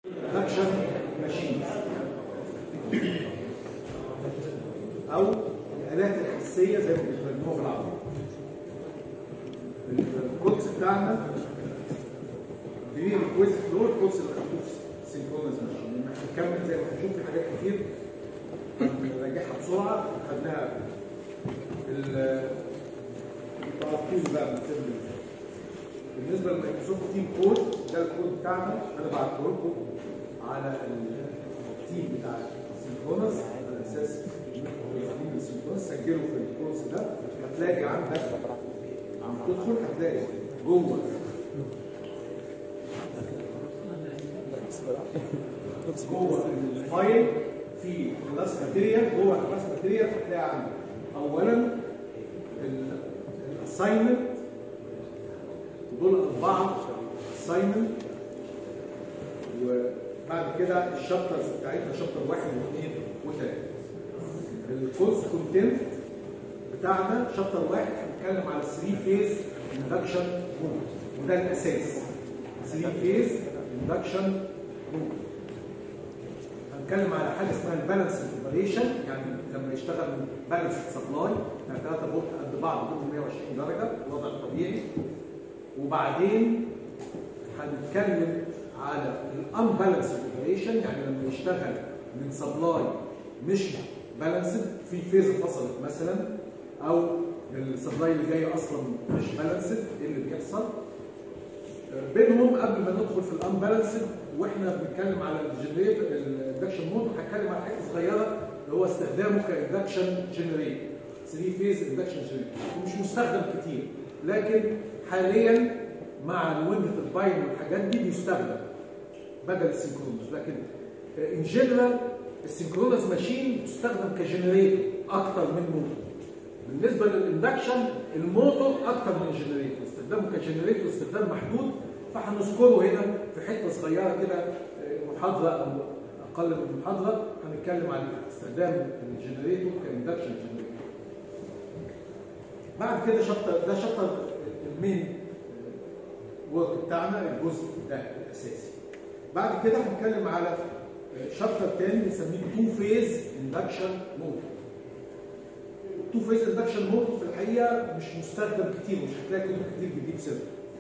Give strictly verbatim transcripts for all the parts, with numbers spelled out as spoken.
اكشن ماشين او الالات الحسيه زي ما بيسموها بالعربي. الكورس بتاعنا دي الكويز فلور، الكورس اللي خدوه في سينكرونز ماشين. هنكمل زي ما هنشوف في حاجات كتير نراجعها بسرعه خدناها التوقيت بقى من الترم. بالنسبه للمايكروسوفت تيم كود، ده الكود بتاعنا انا بعته لكم على التيم بتاع سينكرونس على اساس تيم سينكرونس. سجلوا في الكورس ده، هتلاقي عندك عم تدخل هتلاقي جوه جوه الفايل في كلاس ماتيريال. جوه كلاس ماتيريال هتلاقي عندك اولا الاساينمنت، دول اربعه اساينمنت، وبعد كده الشابترز بتاعتنا شابتر واحد واثنين وثلاثه. الكورس كونتنت بتاعنا شابتر واحد هنتكلم على ثلاثة فيز اندكشن مود، وده الاساس. ثلاثة فيز اندكشن مود هنتكلم على حاجه اسمها البالانس اوبريشن، يعني لما يشتغل بالانس سبلاي يعني ثلاثة فولت قد بعض دول مية وعشرين درجه الوضع الطبيعي. وبعدين هنتكلم على الانبالانس اوبريشن، يعني لما يشتغل من سبلاي مش بالانسد، في فيز فصلت مثلا، او السبلاي اللي جاي اصلا مش بالانسد. ايه اللي بيحصل بينهم قبل ما ندخل في الانبالانسد؟ واحنا بنتكلم على الجنريتور الاندكشن مود هنتكلم على حاجه صغيره اللي هو استخدامه كاندكشن جنريتور، ثلاثة فيز اندكشن جنريتور. ومش مستخدم كتير، لكن حاليا مع الويند ترباين والحاجات دي بيستخدم بدل السينكرونس. لكن ان جنرال السينكرونس ماشين بتستخدم كجنريتور اكتر من موتور. بالنسبه للاندكشن الموتور اكتر من الجنريتور، استخدامه كجنريتور استخدام محدود، فهنذكره هنا في حته صغيره كده محاضره او اقل من محاضره هنتكلم عن استخدام الجنريتور كاندكشن جنريتور. بعد كده شابتر ده شابتر المين ورك بتاعنا، الجزء ده الاساسي. بعد كده هنتكلم على شابتر تاني بنسميه تو فيز اندكشن موتور. تو فيز اندكشن موتور في الحقيقه مش مستخدم كتير، مش هتلاقي كتب كتير بتجيب سيرته،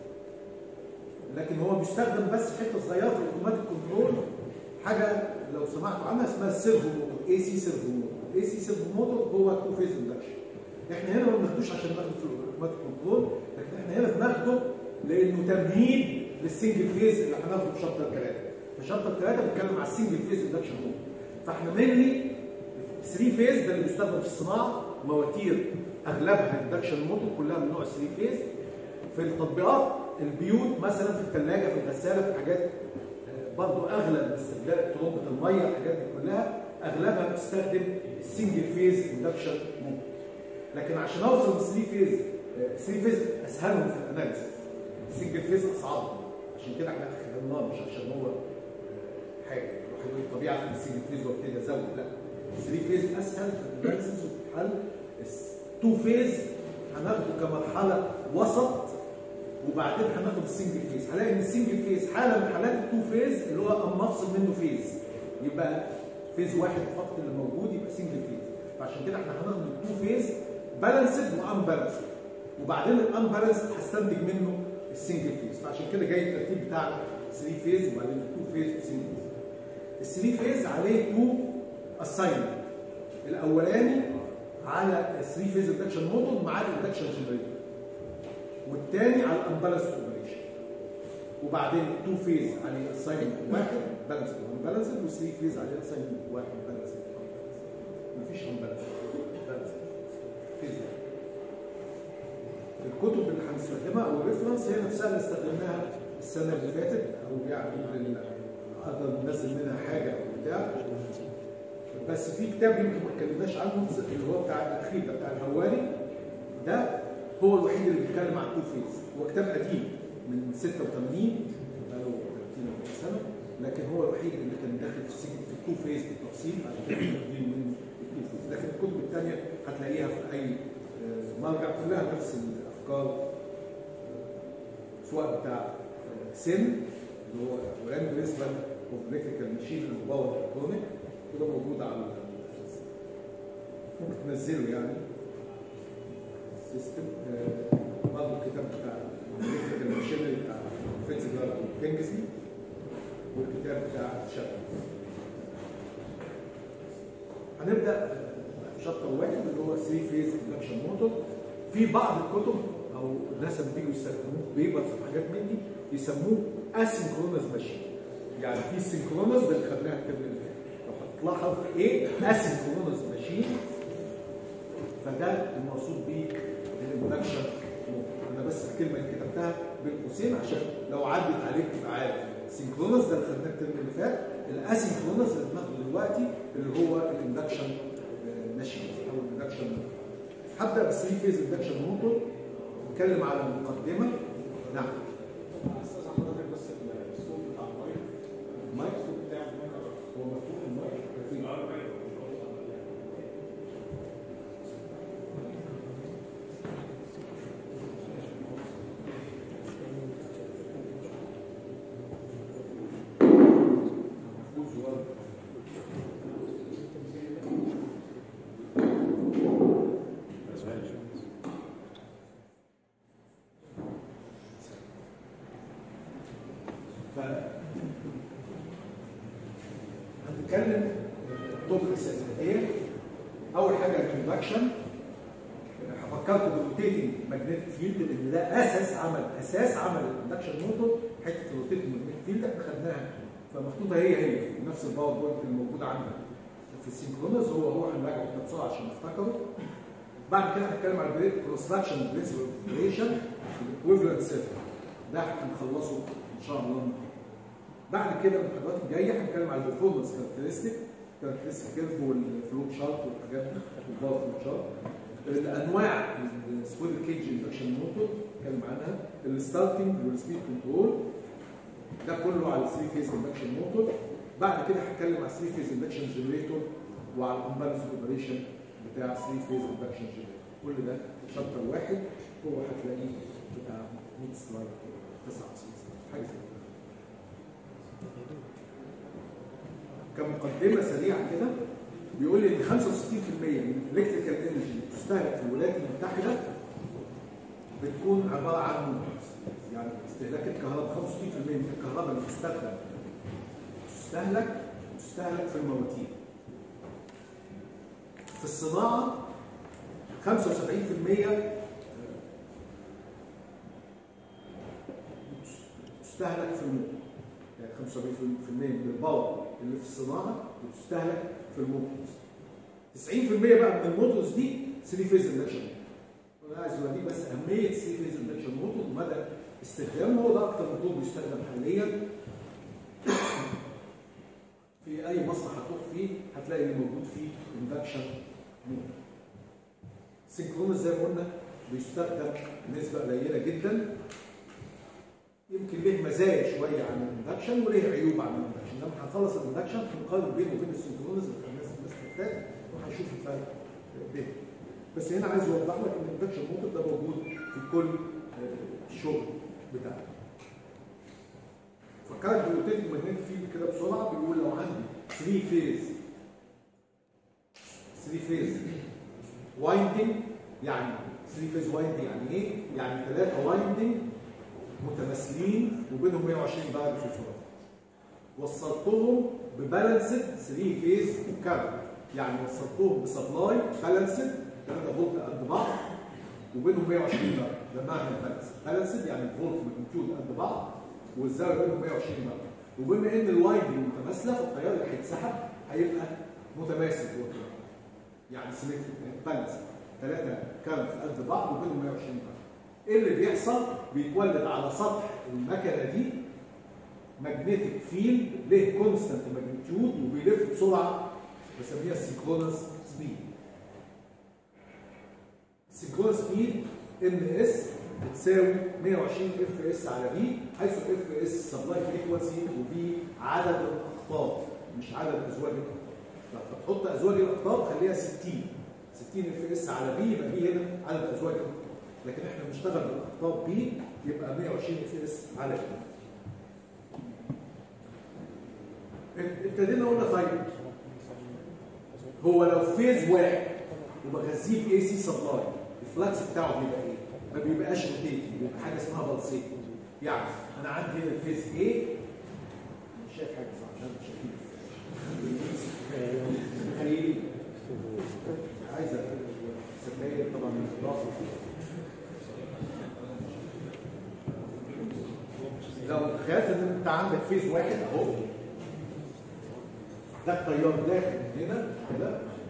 لكن هو بيستخدم بس حته صغيره في الاوتوماتيك كنترول، حاجه لو سمعتوا عنها اسمها السيرفو موتور، اي سي سيرفو موتور. اي سي سيرفو موتور هو تو فيز اندكشن. احنا هنا ما بناخدوش عشان ناخده في الاوتوماتيك كنترول، لكن احنا هنا بناخده لانه تمهيد للسنجل فيز اللي هناخده في شابتر ثلاثه. في شابتر ثلاثه بنتكلم على السنجل فيز اندكشن موتور. فاحنا مينلي ثلاثة فيز ده اللي بيستخدم في الصناعه، مواتير اغلبها اندكشن موتور كلها من نوع ثلاثة فيز. في التطبيقات البيوت مثلا، في الثلاجه، في الغساله، في حاجات برضه اغلب استخدام طرمبه الميه، الحاجات دي كلها اغلبها بتستخدم السنجل فيز اندكشن موتور. لكن عشان اوصل للثلاثة فيز، ثلاثة فيز اسهلهم في الاناليسيس، السنجل فيز اصعبهم. عشان كده احنا اخترناه، مش عشان هو حاجه يروح يقول الطبيعه السنجل فيز وابتدي ازود، لا، ثلاثة فيز اسهل في الاناليسيس وفي الحل. تو فيز هناخده كمرحله وسط، وبعدين هناخد السنجل فيز. هلاقي ان السنجل فيز حاله من حالات التو فيز اللي هو اما افصل منه فيز يبقى فيز واحد فقط اللي موجود يبقى سنجل فيز. فعشان كده احنا هناخد التو فيز بالانسد وان بالانسد، وبعدين الان بالانسد هستنتج منه السنجل فيز. فعشان كده جاي الترتيب بتاعنا ثلاثة فيز وبعدين التو فيز والسنجل فيز. الثلاثة فيز عليه تو اساينمنت. الاولاني على ثلاثة فيز اندكشن موتور مع الاندكشن جنريتور، والثاني على الانبالانس اوبريشن. وبعدين تو فيز عليه اساينمنت واحد بالانسد وانبالانسد، وثلاثة فيز عليه اساينمنت واحد بالانسد وانبالانسد. مفيش انبالانسد بالانسد فيز. الكتب اللي هنستخدمها او الريفرنس هي نفسها اللي استخدمناها السنه اللي فاتت، او يعني اقدر ننزل منها حاجه او بتاع. بس في كتاب يمكن ما اتكلمناش عنه اللي هو بتاع الاخير ده بتاع الهواري، ده هو الوحيد اللي بيتكلم عن تو فيز. هو كتاب قديم من ستة وثمانين، بقاله ثلاثين سنه، لكن هو الوحيد اللي كان داخل في التو فيز بالتفصيل، عشان كده واخدين منه التو فيز. لكن الكتب الثانيه هتلاقيها في اي مرجع كلها نفس الافكار، سواء بتاع سن اللي هو الاولاني بالنسبه اوف الكتريكال ماشين اند باور الكترونيك، وده موجود على ممكن تنزله يعني سيستم. برضه الكتاب بتاع الالكتريكال ماشين بتاع فيتزجارد وكينجزلي، والكتاب بتاع شابل. هنبدا شابتر واحد اللي هو ثري فيز اندكشن موتور. في بعض الكتب او الناس اللي بيجوا يستخدموه بيبرز وحاجات من دي يسموه اسynchronous ماشين. يعني في سينكرونس ده اللي خدناها الترم اللي فات، لو هتلاحظ ايه اسynchronous ماشين، فده المقصود بيه الاندكشن موتور. انا بس الكلمه اللي كتبتها بين قوسين عشان لو عدت عليك تبقى عارف. سينكرونس ده اللي خدناه الترم اللي فات، الاسينكرونس اللي بناخده دلوقتي اللي هو الاندكشن ماشين او الاندكشن موتور. هبدا بالثري فيز اندكشن موتور، نتكلم على المقدمه. نعم. استاذ حضرتك بس الصوت بتاع المايك المايك الصوت بتاعه هو مفتوح المايك هنتكلم توبكس اساسيه. اول حاجه الانترودكشن، هفكركم بالروتيتنج ماجنتيك فيلد لان ده اساس عمل اساس عمل الاندكشن موتور. حته الروتيتنج ماجنتيك فيلد احنا خدناها فمحطوطه هي هي نفس الباوربوينت اللي موجود عندنا في السينكرونس، هو هو هنراجعه كده بسرعه عشان نفتكره. بعد كده هنتكلم على البريد كونستراكشن برنسبل اوبريشن الايكويفالنت سيركت، ده هنخلصه ان شاء الله. بعد كده المحاضرات الجايه هنتكلم على البرفورمانس كاركترستيك كاركترستيك كيرف والفلو شارت والحاجات دي والباور فلو شارت. الانواع السكوير كيج اندكشن موتور هنتكلم عنها، الستارتنج والسبيد كنترول، ده كله على ثري فيز اندكشن موتور. بعد كده هتكلم على ثري فيز اندكشن جنريتور وعلى الامبالانس اوبريشن بتاع ثري فيز اندكشن جنريتور. كل ده شابتر واحد، هو هتلاقيه بتاع مية سلايد تسعة وتسعين سلايد حاجه زي كده. كمقدمه سريعه كده بيقول لي ان خمسة وستين بالمية من الالكتريكال انرجي اللي بتستهلك في الولايات المتحده بتكون عباره عن موتورز. يعني استهلاك الكهرباء خمسة وستين بالمية من الكهرباء اللي بتستخدم تستهلك تستهلك في المواتير. في الصناعه خمسة وسبعين بالمية تستهلك في الموتور. يعني خمسة وسبعين بالمية من الباور اللي في الصناعه بتستهلك في الموتورز. تسعين بالمية بقى من الموتورز دي ثري فيز اندكشن موتور. انا عايز اوريك بس اهميه ثري فيز اندكشن موتور ومدى استخدامه. هو ده اكتر موتور بيستخدم حاليا في اي مصنع هتروح فيه هتلاقي اللي موجود فيه اندكشن موتور. سينكرونس زي ما قلنا بيستخدم بنسبه قليله جدا، يمكن له مزايا شويه عن الاندكشن وله عيوب عن الاندكشن. لما هنخلص الاندكشن هنقارن بينه وبين السينكرونس اللي الناس الناس بتاعتها وهنشوف الفرق بينهم. بس هنا عايز اوضح لك ان الاندكشن موتور ده موجود في كل الشغل بتاعنا. فكرت بالروتيتنج ماجنتيك فيلد كده بسرعه، بيقول لو عندي ثري فيز ثري فيز وايندنج، يعني ثري فيز وايندنج يعني ايه؟ يعني ثلاثه وايندنج متماثلين وبينهم مية وعشرين درجه في الفراغ. وصلتهم ببالانسد ثري فيز كارنت، يعني وصلتهم بسبلاي بالانسد ثلاثة فولت قد بعض وبينهم مية وعشرين درجه. ده معنى البالانسد. بالانسد يعني الفولت ماجنتيود قد بعض والزاويه بينهم مية وعشرين درجه. وبما ان الوايندنج متماثله فالتيار اللي هيتسحب هيبقى متماثل جوه التيار. يعني سيمتريك بالانسد ثلاثه كارنت قد بعض وبينهم مية وعشرين درجه. ايه اللي بيحصل؟ بيتولد على سطح المكنه دي ماجنتيك فيلد له كونستانت ماجنتيود وبيلف بسرعه بسميها السينكرونس سبيد. السينكرونس سبيد ان اس بتساوي مية وعشرين اف اس على بي، حيث اف اس سبلاي فريكونسي وبي عدد الاقطاب مش عدد ازواج الاقطاب. لو هتحط ازواج الاقطاب خليها ستين ستين اف اس على بي، يبقى بي هنا عدد ازواج الاقطاب. لكن احنا بنشتغل بالاقطاب بي يبقى مية وعشرين اف اس على بي. ابتدينا قلنا طيب هو لو فيز واحد وبغذيه باي سي سبلاي الفلكس بتاعه بيبقى ايه؟ ما بيبقاش روتيتنج، بيبقى حاجه اسمها بلسيتنج. يعني انا عندي هنا الفيز A مش شايف حاجه صح عشان مش شايفين تخيلي عايزه سباير طبعا من الخلاصه. لو تخيلت ان انت عندك فيز واحد اهو، ده التيار داخل من هنا كده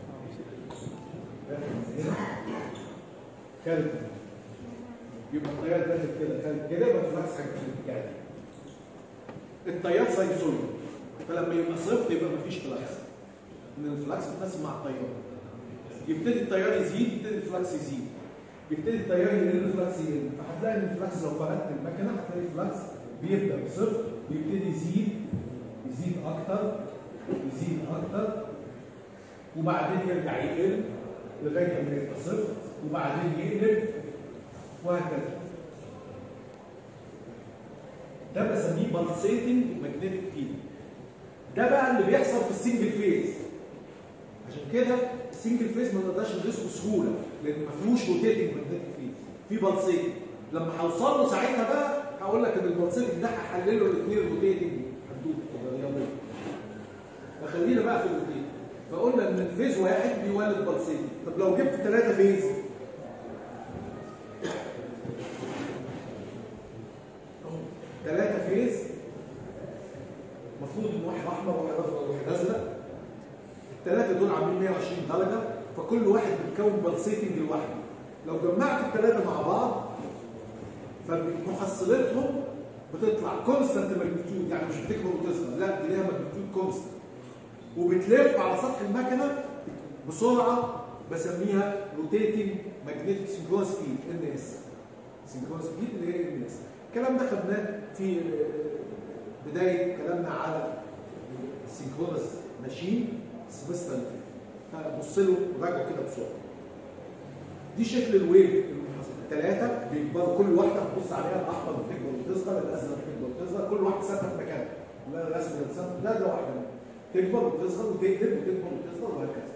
داخل من هنا خارج، يبقى التيار داخل كده خارج كده، يبقى الفلكس حاجه في الاتجاه ده. التيار ساينسويد، فلما يبقى صفر يبقى مفيش فلكس، ان الفلكس بتناسب مع التيار. يبتدي التيار يزيد، يبتدي الفلكس يزيد، يبتدي التيار يقل، الفلكس يقل. فهتلاقي ان الفلكس لو فردت المكنه هتلاقي الفلكس بيبدا بصفر، بيبتدي يزيد يزيد اكتر يزيد اكتر، وبعدين يرجع يقل لغايه ما يبقى صفر، وبعدين يقلب، وهكذا. ده بسميه بالسيتنج ماجنتيك فيلد. ده بقى اللي بيحصل في السنجل فيز. عشان كده السنجل فيز ما نقدرش ندرسه بسهوله، لان ما فيهوش روتيتنج ماجنتيك فيلد، في بالسيتنج. لما هوصل له ساعتها بقى هقول لك ان البالسيتنج ده هحلله الاثنين روتيتنج حدود رياضيه. فخلينا بقى في الروتيتنج. فقلنا ان الفيز واحد بيولد بالسيتنج. طب لو جبت ثلاثه فيز، ثلاثه فيز المفروض ان واحد احمر وواحد اخضر وواحد ازرق، الثلاثه دول عاملين مية وعشرين درجه، فكل واحد بيتكون بالسيتنج لوحده. لو جمعت الثلاثه مع بعض فمحصلتهم بتطلع كونستانت ماجنتيود، يعني مش بتكبر وتصغر، لا دي ليها ماجنتيود كونستانت، وبتلف على سطح المكنه بسرعه بسميها روتيتنج ماجنتيك سينكرونس سبيد ان اس. سينكرونس سبيد اللي هي ان اس. الكلام ده خدناه في بدايه كلامنا على السينكرونس ماشين السمستر اللي فات، فبص له وراجعوا كده بسرعه. دي شكل الويف الثلاثه بيكبروا، كل واحده هتبص عليها الاحمر بتكبر وتصغر، الازرق بتكبر وتصغر، كل واحده ثابته في مكانها. لا الرسم ده ثابت، لا ده واحده تكبر وتصغر وتقلب وتكبر وتصغر وهكذا.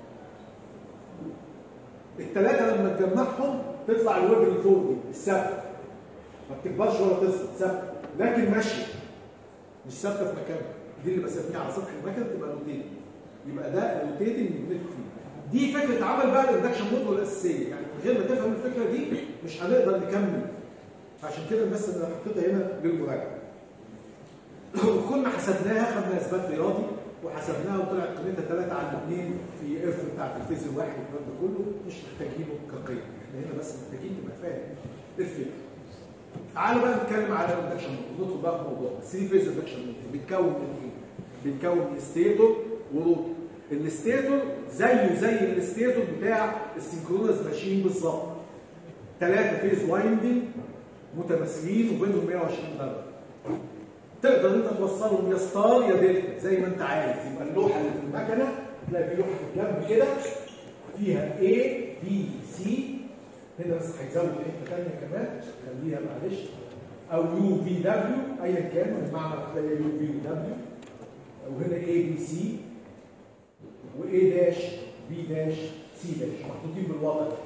الثلاثه لما تجمعهم تطلع الويف اللي فوق دي الثابته، ما بتكبرش ولا تصغر، ثابته لكن ماشيه مش ثابته في مكانها. دي اللي بسميها على سطح المكنه تبقى روتيتنج. يبقى ده روتيتنج ماجنتيك فيلد. دي فكره عمل بقى الاندكشن موتور الاساسيه، يعني من غير ما تفهم الفكره دي مش هنقدر نكمل. عشان كده بس انا حطيتها هنا للمراجعه. وكنا حسبناها، خدنا اثبات رياضي وحسبناها وطلعت قيمتها ثلاثة على اثنين في اف بتاعت الفيز الواحد والكلام ده كله، مش محتاجينه كقيمه، احنا هنا بس محتاجين تبقى فاهم الفكره. تعالوا بقى نتكلم على الاندكشن موتور، ندخل بقى في موضوع الثري فيز اندكشن موتور. بيتكون من ايه؟ بيتكون من ستيتور وروتور. الستيتور زيه زي الستيتور بتاع السينكرونس ماشين بالظبط. ثلاثه فيز وايندنج متماثلين وبينهم مية وعشرين درجه. تقدر انت توصلهم يا ستار يا دلتا زي ما انت عايز. يبقى اللوحه اللي في المكنه تلاقي في لوحه في الجنب كده فيها A B C، هنا بس هيزود حته ثانيه كمان خليها معلش، او يو في دبليو ايا كان المعنى، هتلاقي يو في دبليو، او هنا اي بي سي واي داش بي داش سي داش محطوطين بالوضع ده.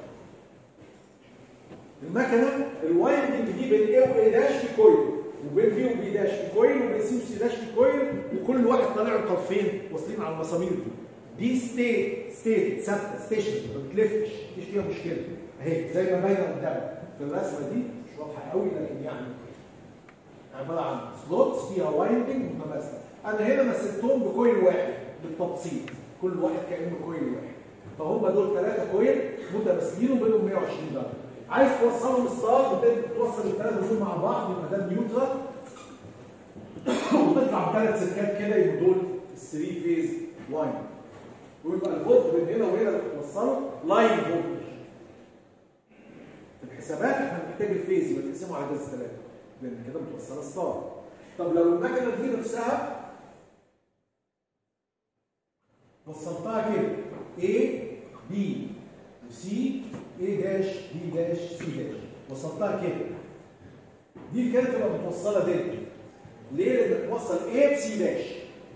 المكنه الوايندنج دي بين اي واي داش في كويل، وبين بي وبي داش في كويل، وبين سي وسي داش في كويل، وكل واحد طالع له طرفين واصلين على المسامير دي. دي ستيت ستيت ثابته ستيشن ما بتلفش، مفيش فيها مشكله اهي زي ما باينه قدامك في الرسمه دي، مش واضحه قوي لكن يعني عباره عن سلوتس فيها وايندنج متماثله. انا هنا مثلتهم بكويل واحد بالتبسيط، كل واحد كانه كويل واحد، فهم دول ثلاثه كويل متماثلين وبينهم مية وعشرين درجه. عايز توصلهم ستار بتوصل الثلاثه دول مع بعض يبقى ده نيوترال، وتطلع بثلاث سلكات كده يبقوا دول الثري فيز وايند، ويبقى الفولت من هنا وهنا اللي بتوصله لاين فولت. في الحسابات احنا بنحتاج الفيز يبقى تقسمه على جذر ثلاثه لان كده متوصله ستار. طب لو المكنه دي نفسها وصلتها كده A B C A داش B داش C داش، وصلتها كده دي كده تبقى متوصله دلتا. ليه؟ لان بتوصل A ب C داش،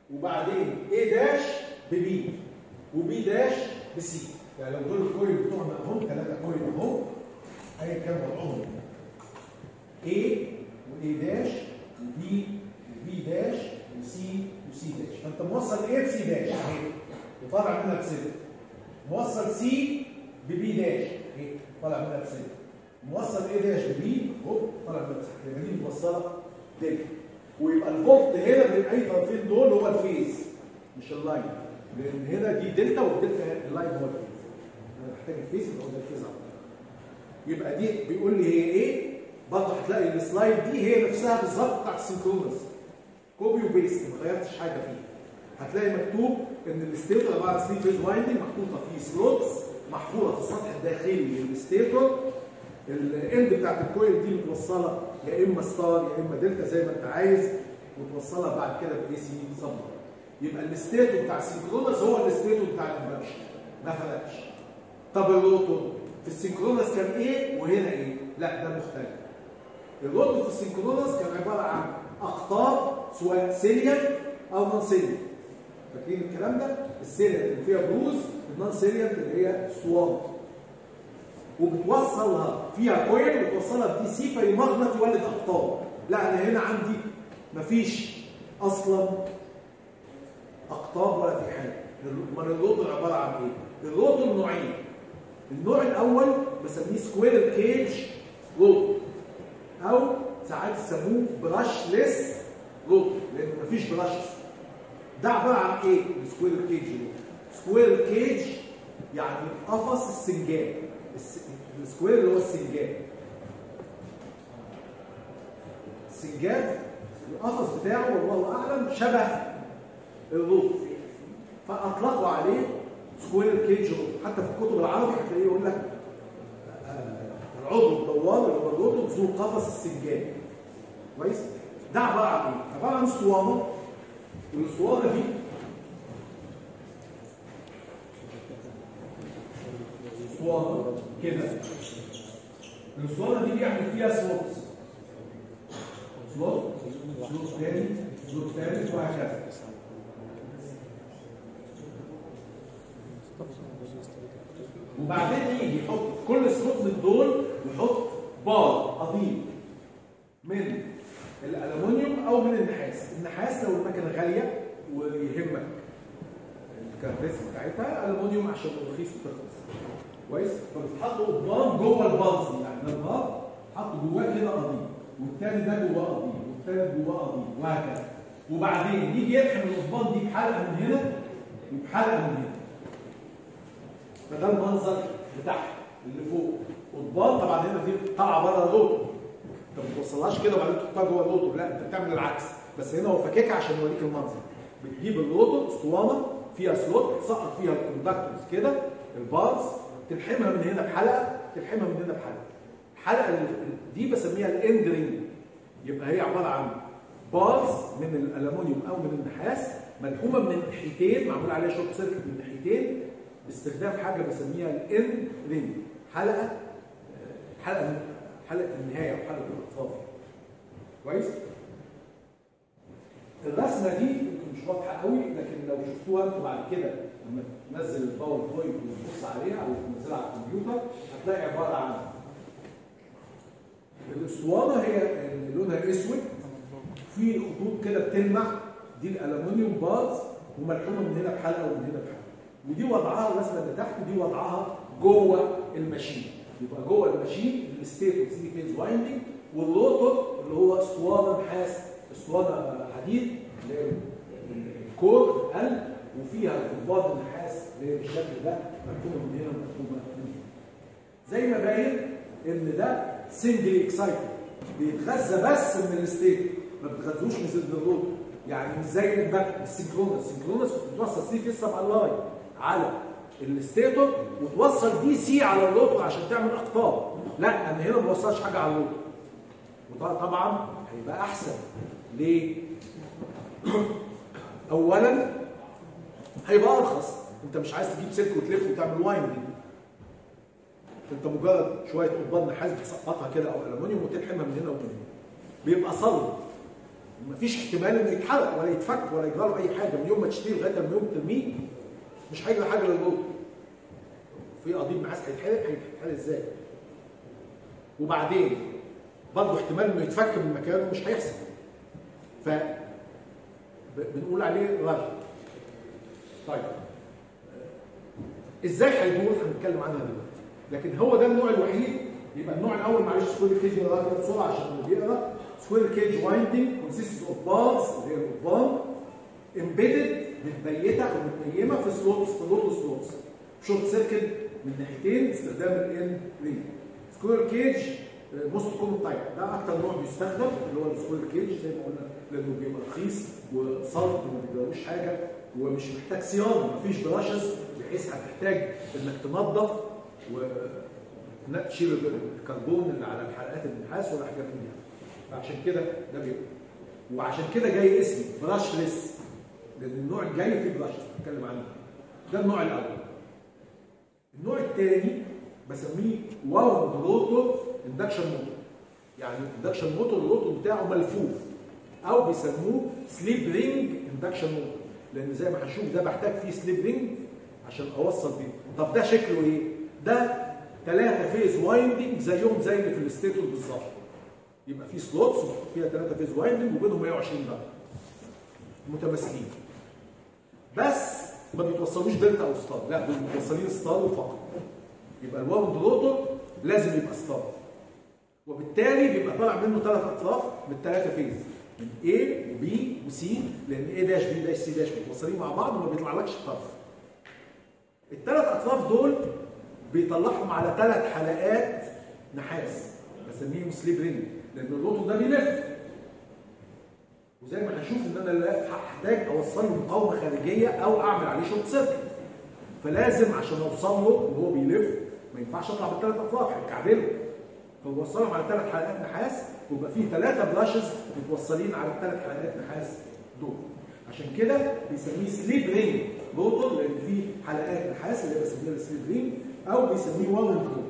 وبعدين A داش ببي وبي داش بسي. يعني لو دول الكويل بتوعنا اهم ثلاثه كويل اهم ايا كان وضعهم A وA داش وبي وبي داش وسي وسي داش. فانت موصل A بسي داش اهي وطالع منها بسلك. موصل سي ببي داش اهي طالع منها بسلك. موصل A داش ببي اهو طالع منها بسلك. يبقى دي متوصله دلتا. ويبقى الفولت هنا بين اي طرفين دول هو الفيز مش اللاين. لان هنا دي دلتا والدلتا اللاين هو الفيز. انا محتاج الفيز يبقى هو ده الفيز على طول. يبقى دي بيقول لي هي ايه؟ برضه هتلاقي السلايد دي هي نفسها بالظبط بتاعت السنكرونس. كوبي وبيست ما غيرتش حاجه فيه. هتلاقي مكتوب ان الستيتور عباره عن ثري فيز وايندنج محطوطه فيه سلوتس محفوره في السطح الداخلي للستيتور. الاند بتاعت الكويل دي متوصله يا اما ستار يا اما دلتا زي ما انت عايز وتوصلها بعد كده باي سي سب. يبقى الستيتور بتاع السنكرونس هو الستيتور بتاع الانفرشن ما فرقش. طب الروتور في السنكرونس كان ايه وهنا ايه؟ لا ده مختلف. الروتور في السنكرونس كان عباره عن اقطاب سواء سيريال او نون سيريال. فاكرين الكلام ده؟ السيريال اللي فيها بروز، النون سيريال اللي هي سوان. وبتوصلها فيها كويل وتوصلها بدي سي فيمغنط يولد اقطاب. لا انا هنا عندي مفيش اصلا اقطاب ولا في حاجه. امال الروتور عباره عن ايه؟ الروتور نوعين. النوع الاول بسميه سكويرل كيج روتور او ساعات يسموه براشلس روتور لان مفيش براشز. ده عباره عن ايه؟ السكويرل كيج روتور. سكويرل كيج يعني قفص السنجاب. السكوير اللي هو السنجاب. السنجاب القفص بتاعه والله اعلم شبه الروتور فاطلقوا عليه سكوير كيج روتور. حتى في الكتب العربي هتلاقيه يقول لك العضو الدوار اللي هو الروتور ذو قفص السنجاب. كويس؟ ده عباره عن ايه؟ عباره عن اسطوانه. والاسطوانه دي اسطوانه كده. الاسطوانه دي بيعمل فيها سلوتس. سلوت سلوت ثاني سلوت ثالث وهكذا. وبعدين يجي يحط في كل سلوت من دول يحط بار قضيب من الالومنيوم او من النحاس. النحاس لو المكنه غاليه ويهمك الكاركترستيك بتاعتها، الالومنيوم عشان رخيص وتخلص. كويس؟ فبتحطوا قضبان جوه البلز يعني البار حط جواه كده قضيب والتاني ده جواه قضيب والتالت جواه قضيب وهكذا. وبعدين يجي يلحم القضبان دي بحلقه من هنا وبحلقه من هنا. فده المنظر بتاعها اللي فوق قضبان. طبعا هنا دي طالعه بره الروتور. انت ما توصلهاش كده وبعدين تحطها جوه الروتور، لا انت بتعمل العكس. بس هنا هو فاككها عشان يوريك المنظر. بتجيب الروتور اسطوانه فيها سلوت تسقط فيها الكوندكتورز كده البارز، تلحمها من هنا بحلقه تلحمها من هنا بحلقه. الحلقه دي بسميها الاند رينج. يبقى هي عباره عن بارز من الالومنيوم او من النحاس ملحومه من الناحيتين، معمول عليها شورت سيركت من الناحيتين باستخدام حاجه بسميها الاند رينج. حلقه حلقه حلقه النهايه او حلقه الاطراف. كويس؟ الرسمه دي مش واضحه قوي لكن لو شفتوها انتوا بعد كده لما تنزل الباوربوينت وتبص عليها او تنزلها على الكمبيوتر هتلاقي عباره عن الاسطوانه هي لونها اسود في خطوط كده بتلمع، دي الالومنيوم بارز وملحومه من هنا بحلقه ومن هنا بحلقه. ودي وضعها الرسمه اللي تحت دي وضعها جوه الماشين. يبقى جوه الماشين الستيتور ثري فيز وايندنج والروتور اللي هو اسطوانه نحاس اسطوانه حديد اللي هي الكور قلب وفيها قضبان النحاس اللي هي بالشكل ده مكتوبه من هنا ومكتوبه من هنا. زي ما باين ان ده سنجل اكسايتد بيتغذى بس من الستيتور ما بتغذوش من الروتور. يعني مش زي السنكرونس. السنكرونس كنت بتوصل ثري فيز سب الاي على الستيتور وتوصل دي سي على الروتور عشان تعمل اقطاب. لا انا هنا ما بوصلش حاجه على الروتور. وطبعا هيبقى احسن. ليه؟ اولا هيبقى ارخص. انت مش عايز تجيب سلك وتلف وتعمل وايندنج. انت مجرد شويه قضبان نحاس بتسقطها كده او الومنيوم وتلحمها من هنا ومن هنا. بيبقى صلب. مفيش احتمال انه يتحرق ولا يتفك ولا يجرى له اي حاجه من يوم ما تشتريه لغايه ما يوم ترميه، مش هيجرى حاجه للروتور. في قضيب نحاس هيتحرق، هيتحرق ازاي؟ وبعدين برضه احتمال انه يتفك من مكانه مش هيحصل. ف بنقول عليه رجل. طيب ازاي هيدور؟ هنتكلم عنها دلوقتي. لكن هو ده النوع الوحيد. يبقى النوع الاول معلش سكوير كيج نقرا بسرعه عشان اللي بيقرا. سكوير كيج وايندنج consists of bars اللي هي القضبان امبيدد متبيته او متنيمه في سلوتس في لوتو سلوتس شورت سيركل من ناحيتين باستخدام الان رينج. سكوير كيج موست كومن تايب ده اكتر نوع بيستخدم اللي هو السكوير كيج زي ما قلنا لانه بيبقى رخيص وصلب وما بيجراوش حاجه ومش محتاج صيانه، مفيش براشز بحيث هتحتاج انك تنظف وتشيل الكربون اللي على الحلقات النحاس ولا حاجه من دي. فعشان كده ده بيبقى وعشان كده جاي اسمه براشلس لان النوع الجاي فيه براشز هنتكلم عنه. ده النوع الاول. النوع الثاني بسميه واوند روتور اندكشن موتور. يعني الاندكشن موتور الروتور بتاعه ملفوف او بيسموه سليب رينج اندكشن موتور لان زي ما هنشوف ده بحتاج فيه سليب رينج عشان اوصل بيه. طب ده شكله ايه؟ ده ثلاثة فيز وايندنج زيهم زي اللي في الستيتور بالظبط. يبقى في سلوتس فيها ثلاثة فيز وايندنج وبينهم مية وعشرين درجه متماثلين. بس ما بيتوصلوش دلتا او ستار، لا دول متوصلين ستار فقط. يبقى الواوند روتور لازم يبقى ستار. وبالتالي بيبقى طالع منه ثلاث اطراف من الثلاثه فيز من A وB وC لان A داش B داش C داش متوصلين مع بعض وما بيطلعلكش طرف. الثلاث اطراف دول بيطلعهم على ثلاث حلقات نحاس بسميهم سليب رينج لان الروتور ده بيلف. وزي ما هنشوف ان انا هحتاج اوصل له مقاومه خارجيه او اعمل عليه شورت سيركت. فلازم عشان اوصل له وهو بيلف ما ينفعش اطلع بالثلاث اطراف هيتكعبلوا. فبوصلهم على ثلاث حلقات نحاس ويبقى فيه ثلاثه براشز متوصلين على الثلاث حلقات نحاس دول. عشان كده بيسميه سليب رينج روتور لان فيه حلقات نحاس اللي هي بسميها السليب رينج او بيسميه واوند روتور.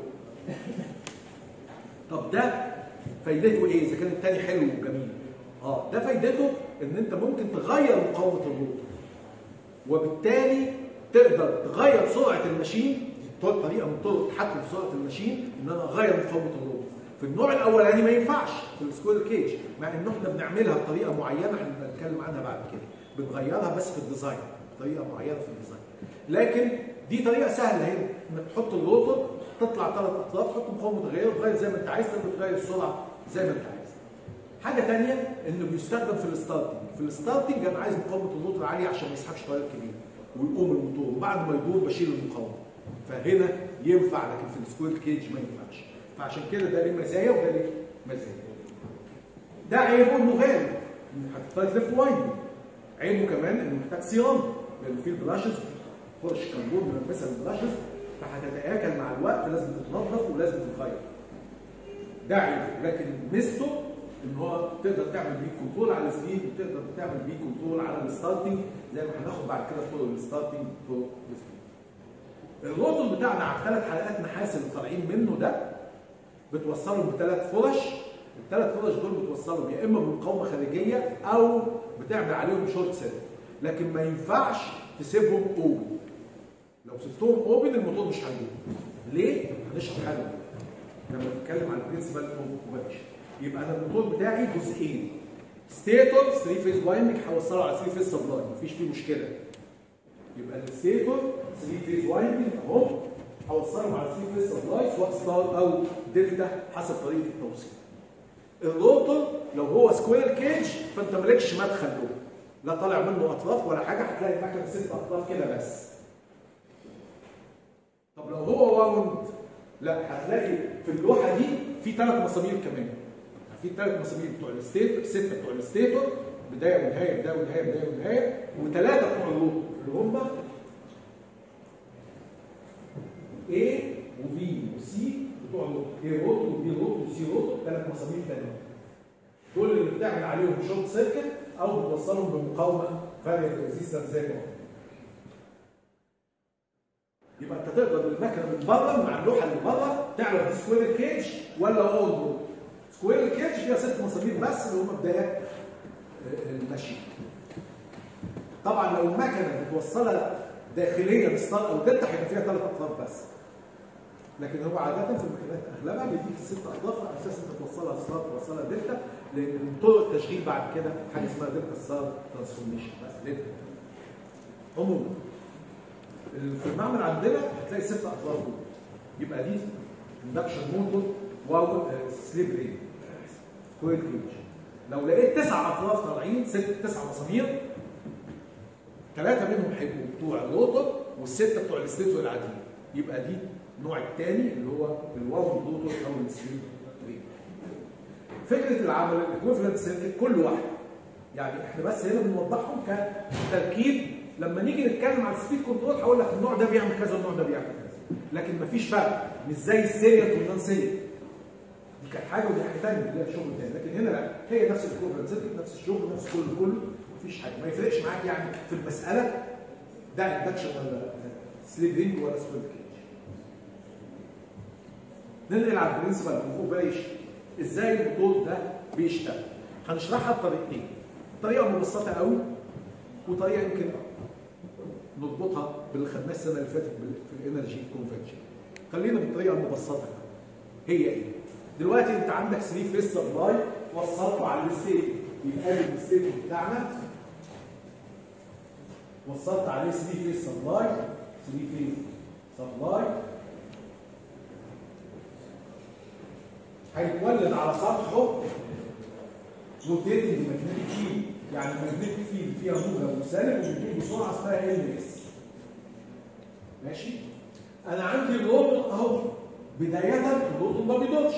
طب ده فايدته ايه؟ اذا كان الثاني حلو وجميل. اه ده فايدته ان انت ممكن تغير مقاومه الروتور وبالتالي تقدر تغير سرعه الماشين. طريقه من طرق التحكم في سرعه الماشين ان انا اغير مقاومه الروتور. في النوع الاولاني ما ينفعش في السكوير كيج مع ان احنا بنعملها بطريقه معينه احنا بنتكلم عنها بعد كده. بنغيرها بس في الديزاين طريقه معينه في الديزاين. لكن دي طريقه سهله هنا انك تحط الروتور تطلع ثلاث اطراف تحط مقاومه متغيره تغير زي ما انت عايز تقدر تغير السرعه زي ما انت عايز. حاجه ثانيه انه بيستخدم في الستارتنج. في الستارتنج انا عايز مقاومه الروتور عاليه عشان ما يسحبش تيار كبير ويقوم الموتور وبعد ما يدور بشيل المقاومه. فهنا ينفع لكن في السكوير كيج ما ينفعش. فعشان كده ده ليه مزايا وده ليه مزايا. ده عيبه انه غالي هتحتاج تلف وايندنج. عيبه كمان انه محتاج صيانه لان فيه البراشز فرش كربون ملبسها بالبراشز فهتتاكل مع الوقت لازم تتنظف ولازم تتغير. ده عيبه. لكن ميزته ان هو تقدر تعمل بيه كنترول على السبيد وتقدر تعمل بيه كنترول على الستارتنج زي ما هناخد بعد كده طرق الستارتنج طرق السبيد. الروتور بتاعنا على ثلاث حلقات نحاس اللي طالعين منه ده بتوصلهم بثلاث فرش. الثلاث فرش دول بتوصلهم يا اما بمقاومه خارجيه او بتعمل عليهم شورت سيركت. لكن ما ينفعش تسيبهم اوبن. لو سبتهم اوبن الموتور مش هيدور. ليه؟ هنشرح حاجه لما نتكلم عن البرنسبل اوف اوبريشن. يبقى انا الموتور بتاعي جزئين. ستيتور ثلاثة فيز وايندنج هوصله على ثلاثة فيز سبلاي مفيش فيه مشكله. يبقى الستيتور ثلاثة فيز وايندنج اهو هوصلهم على ثلاثة فيز سبلاي سواء ستار او دلتا حسب طريقه التوصيل. الروتور لو هو سكوير كيج فانت مالكش مدخل له لا طالع منه اطراف ولا حاجه هتلاقي المكنه ست اطراف كده بس. طب لو هو واوند لا هتلاقي في اللوحه دي في ثلاث مسامير كمان. في ثلاث مسامير بتوع الستيتور سته بتوع الستيتور بدايه ونهايه بدايه ونهايه بدايه ونهايه وثلاثه بتوع الروتور اللي هم A وB وC بتوع الروتور. A روتور وB روتور وC روتور ثلاث مسامير ثانيه. دول اللي بتعمل عليهم شورت سيركت او بتوصلهم بمقاومه فاريبل ريزيستنس زي ما قلنا. يبقى انت تقدر بالمكنه من بره مع اللوحه اللي بره تعرف دي سكوير كيج ولا اولد روتور. سكوير كيج فيها ست مسامير بس اللي هم بدايات الماشين. طبعا لو المكنه متوصله داخليا ستار او دلتا هيبقى فيها ثلاث اطراف بس. لكن هو عاده في المكنات اغلبها بيديك ست اطراف على اساس انت توصلها ستار توصلها دلتا، لان من طرق التشغيل بعد كده حاجه اسمها دلتا ستار ترانسفورميشن بس دلتا. عموما في المعمل عندنا هتلاقي ست اطراف دول. يبقى دي اندكشن موتور واو سليب رينج كويل كيج. لو لقيت تسع اطراف طالعين ست تسع مسامير، ثلاثه منهم هيبقوا بتوع الروتور والسته بتوع الستيتور العاديين، يبقى دي النوع الثاني اللي هو الواو روتور او السليب رينج. فكره العمل الايكويفالنت سيركت كل واحده، يعني احنا بس هنا بنوضحهم كتركيب. لما نيجي نتكلم عن السبيد كنترول هقول لك النوع ده بيعمل كذا والنوع ده بيعمل كذا، لكن مفيش فرق، مش زي السيريال والنون سيريال. دي كانت حاجه ودي حاجه ثانيه، دي شغل ثاني، لكن هنا لا، هي نفس الكوفرنت سيركت، نفس الشغل، نفس كله كله، مفيش حاجه، ما يفرقش معاك يعني في المساله ده اندكشن ولا سليب رينج ولا سكوير كيج. ننقل على البرنسبل اوبريشن، ازاي الموتور ده بيشتغل. هنشرحها بطريقتين، طريقه مبسطه قوي وطريقه يمكن نربطها باللي خدناه السنه اللي فاتت في الانرجي كونفنشن. خلينا بالطريقه المبسطه. هي ايه؟ دلوقتي انت عندك ثلاثة فيس سبلاي وصلته على الستيت، يبقى ادي الستيت بتاعنا وصلت عليه ثلاثة فيس سبلاي، ثلاثة فيس سبلاي هيتولد على سطحه روتيتنج ماجنتيك فيلد، يعني الماجنتيك فيلد فيها موجب وسالب وبتجيب بسرعه اسمها ال اس. ماشي؟ انا عندي الروتور اهو، بدايه الروتور ما بيدورش.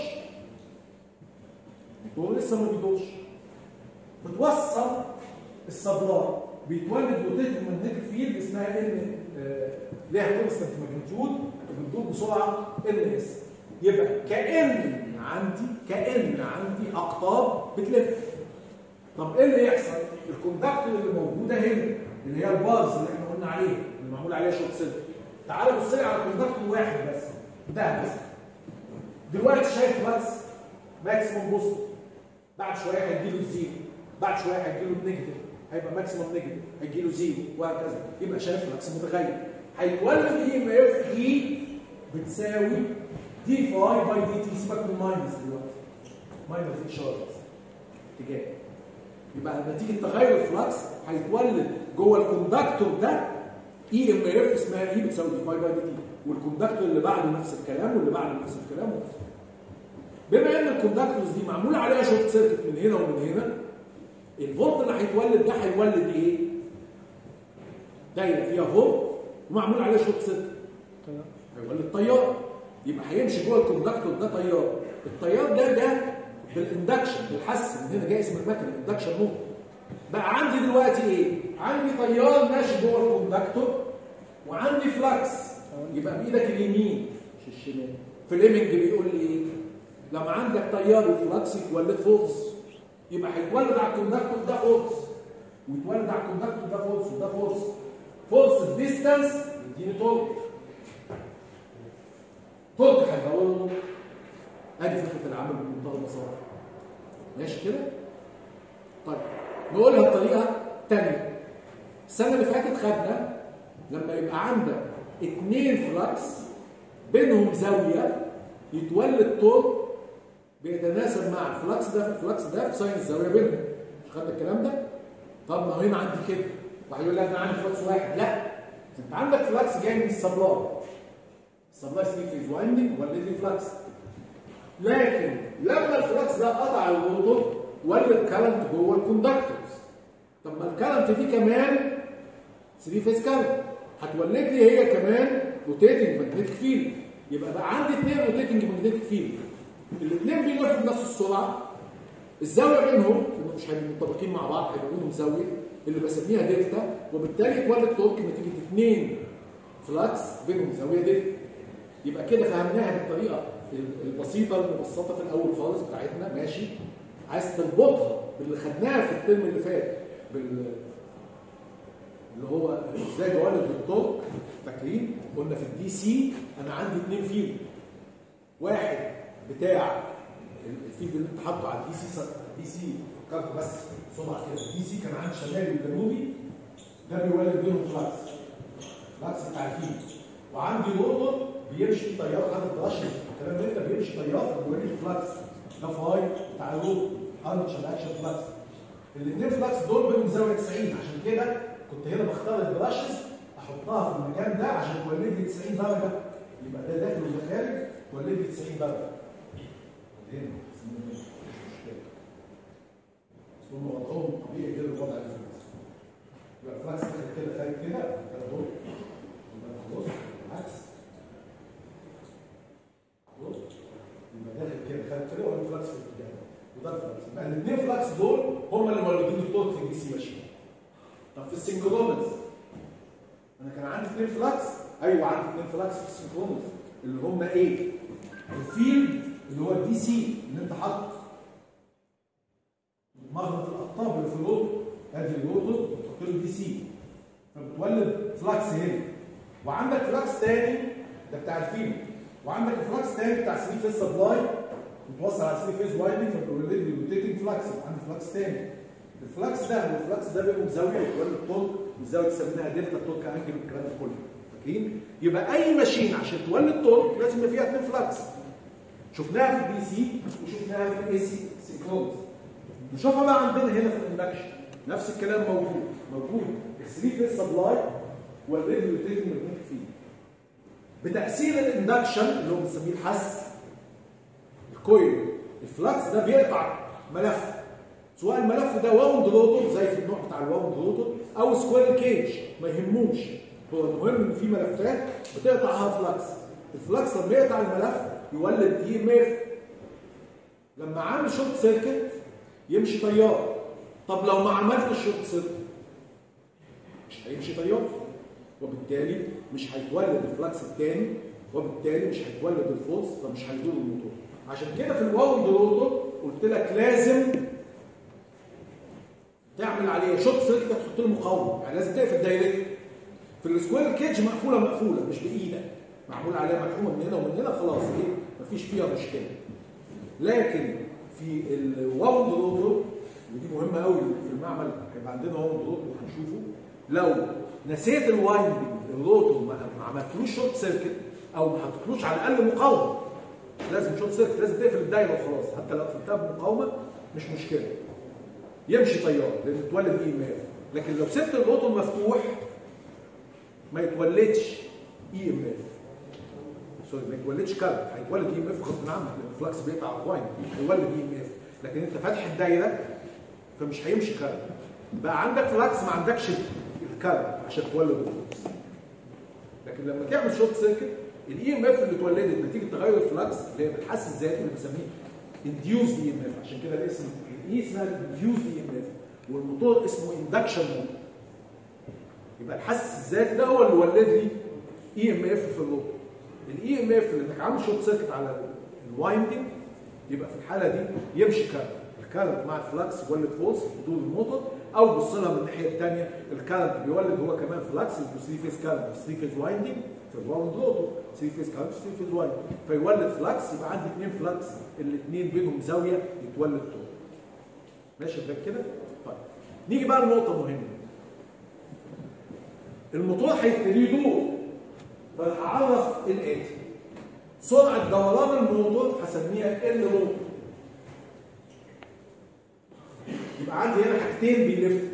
الروتور لسه ما بيدورش. بتوصل السبلاي بيتولد روتيتنج ماجنتيك فيلد اسمها ال ليها كونستنت ماجنتيود وبتدور بسرعه ال اس. يبقى كأن عندي كأن عندي اقطاب بتلف. طب ايه اللي يحصل؟ الكوندكتور اللي موجوده هنا اللي هي البارز اللي احنا قلنا عليها اللي معمول عليها شورت سيركت. تعالوا بص لي على كوندكتور واحد بس، ده بس. دلوقتي شايف بس ماكسيموم بوست، بعد شويه هيجي له الزيرو، بعد شويه هيجي له النيجاتيف، هيبقى ماكسيموم نيجاتيف، هيجي له زيرو وهكذا. يبقى شايف فلكس متغير. هيتولد اي ام اف اي بتساوي دي فاي باي دي تي. سيبك من ماينس دلوقتي، ماينس اشاره اتجاه. يبقى نتيجه تغير الفلكس هيتولد جوه الكوندكتور ده اي ام اف اسمها اي بتساوي دي فاي باي دي تي، والكوندكتور اللي بعده نفس الكلام واللي بعده نفس الكلام ونفس الكلام. بما ان الكوندكتورز دي معمول عليها شورت سيركت من هنا ومن هنا، الفولت اللي هيتولد ده هيولد ايه؟ دايره فيها فولت ومعمول عليها شورت سيركت، هيولد تيار. يبقى هيمشي جوه الكوندكتور ده تيار. التيار ده ده بالاندكشن بالحس، من هنا جاي اسم المكنه اندكشن موتور. بقى عندي دلوقتي ايه؟ عندي تيار ماشي جوه الكوندكتور وعندي فلكس. يبقى بايدك اليمين مش الشمال. فليمنج بيقول لي ايه؟ لما عندك تيار وفلكس يتولد فورس، يبقى هيتولد على الكوندكتور ده فورس ويتولد على الكوندكتور ده فورس وده فورس. فورس الديستانس يديني تورك، تورك هيدور. ادي فكره العمل بمنتهى البساطه. ماشي كده؟ طيب نقولها بطريقه ثانيه. السنه اللي فاتت خدنا لما يبقى عندك اثنين فلكس بينهم زاويه يتولد تورك بيتناسب مع الفلكس ده في الفلكس ده في ساين الزاويه بينهم. مش خدنا الكلام ده؟ طب ما هنا عندي كده، واحد يقول لك انا عندي فلكس واحد. لا، انت عندك فلكس جاي من السبلاي. السبلاي سي فيز وايندنج ولد لي فلكس. لكن لما الفلكس ده قطع الروتور ولد كارنت جوه الكوندكتورز. طب ما الكارنت دي كمان ثلاثة فيز كارنت هتولد لي هي كمان روتيتنج ماجنتيك فيلد. يبقى بقى عندي اثنين روتيتنج ماجنتيك فيلد، الاثنين بيلفوا بنفس السرعه، الزاويه بينهم مش هيبقوا متطابقين مع بعض، هيبقى بينهم زاويه اللي بسميها دلتا، وبالتالي يتولد تورك نتيجه اثنين فلكس بينهم زاويه دلتا. يبقى كده فهمناها بالطريقه البسيطه المبسطه في الاول خالص بتاعتنا. ماشي؟ عايز تربطها باللي خدناها في الترم اللي فات بال اللي هو ازاي بولد التورك. فاكرين؟ قلنا في الدي سي انا عندي اثنين فيلد، واحد بتاع الفيلد اللي انت حاطه على الدي سي دي سي فكرت بس بسرعه كده، دي سي كان عندي شمالي وجنوبي، ده بيولد بينهم فلاكس، فلاكس بتاع الفيل، وعندي روتور بيمشي تيار حاجه براشن، الكلام ده بيمشي تيار بيولد فلاكس، ده فاي بتاع الروتور، ارمتشر اكشن فلاكس. الاثنين فلاكس دول بينهم زاويه تسعين، عشان كده كنت هنا بختار البراشز احطها في المكان ده عشان تولد لي تسعين درجه، يبقى ده داخل وده خارج تولد لي تسعين درجه. هنا مش مشكله. بس هم وضعهم طبيعي كده الوضع ده. يبقى الفلاكس داخل كده خارج كده كده اهو. يبقى خلاص بالعكس. خلاص يبقى داخل كده خارج كده ولا الفلاكس في الاتجاه وده الفلاكس. يبقى الاثنين فلاكس دول هم اللي مولدين التورك في الدي سي ماشين. طب في السنكرونز انا كان عندي اثنين فلاكس، ايوه عندي اثنين فلاكس في السنكرونز اللي هم ايه؟ الفيلد اللي هو الدي سي اللي انت حاطه مغناطيس الاقطاب اللي في الروتور، ادي الروتور بتحط له دي سي فبتولد فلاكس هنا، وعندك فلاكس ثاني ده بتاع الفيلد، وعندك فلاكس ثاني بتاع ثري فيز سبلاي متوصل على ثري فيز وايندنج فبتولد لي روتيتنج فلاكس، عندي فلاكس ثاني. الفلاكس ده والفلاكس ده بيبقوا بزاويه بتولد تورك، والزاويه تسميها دلتا تورك انجل والكلام ده كله. فاكرين؟ يبقى اي ماشين عشان تولد تورك لازم يبقى فيها اثنين فلاكس. شفناها في البي سي وشفناها في الاي سي سينكرونز. نشوفها بقى عندنا هنا في الاندكشن، نفس الكلام موجود، موجود الثري فيز سبلاي والريديو روتيتنج ماجنتيك فيلد. بتاثير الاندكشن اللي هو بنسميه الحس الكويل، الفلاكس ده بيقطع ملف، سواء الملف ده واوند روتور زي في النوع بتاع الواوند روتور او سكوير كيج ما يهموش، هو المهم ان في ملفات بتقطعها فلاكس. الفلاكس لما يقطع الملف يولد اي ام اف، لما عامل شورت سيركت يمشي تيار. طب لو ما عملتش شورت سيركت مش هيمشي تيار، وبالتالي مش هيتولد الفلاكس الثاني، وبالتالي مش هيتولد الفورس فمش هيدور الموتور. عشان كده في الواوند روتور قلت لك لازم تعمل عليه شورت سيركت تحط له مقاومه، يعني لازم تقفل دايرته. في السكوير كيج مقفوله مقفوله مش بايدك، معمول عليها ملحومه من هنا ومن هنا خلاص ايه مفيش فيها مشكله. لكن في الواوند روتور ودي مهمه قوي في المعمل، هيبقى عندنا واوند روتور هنشوفه، لو نسيت الوايندنج الروتور ما عملتلوش شورت سيركت او ما حطيتلوش على الاقل مقاومه، لازم شورت سيركت، لازم تقفل الدايره وخلاص، حتى لو قفلتها بمقاومه مش مشكله يمشي تيار لان تولد اي ام اف. لكن لو سبت الروتور مفتوح ما يتولدش اي ام اف، سوري ما يتولدش كارنت، هيتولد اي ام اف غصب عنك لان الفلكس بيقطع الوايند هيولد اي ام اف، لكن انت فاتح الدايره فمش هيمشي كارنت. بقى عندك فلكس ما عندكش الكارنت عشان تولد الفلكس. لكن لما تعمل شورت سيركت الاي ام اف اللي اتولدت نتيجه تغير الفلكس اللي هي بتحسن ذاتي اللي بنسميه انديوز اي ام اف، عشان كده الاسم الاي اسمها انديوز اي ام اف والموتور اسمه اندكشن موتور. يبقى الحس الذاتي ده هو اللي ولد لي اي ام اف في الروتور. الاي ام اف اللي انك عامل شورت سيركت على الوايندنج يبقى في الحاله دي يمشي كارنت، الكارنت مع الفلكس يولد فورس بدون الموتور، او بص لها من الناحيه الثانيه الكارنت بيولد هو كمان فلكس يبقى ثري فيز كارنت ثري فيز وايندنج في الراوند روتور، ثري فيز كارنت ثري فيز وايندنج فيولد فلكس، يبقى عندي اثنين فلكس الاثنين بينهم زاويه يتولد تور. ماشي كده؟ طيب نيجي بقى لنقطه مهمه. الموتور هيبتدي يدور، فهعرف الاتي سرعه دوران الموتور هسميها ال روتور. يبقى عندي هنا حاجتين بيلفوا،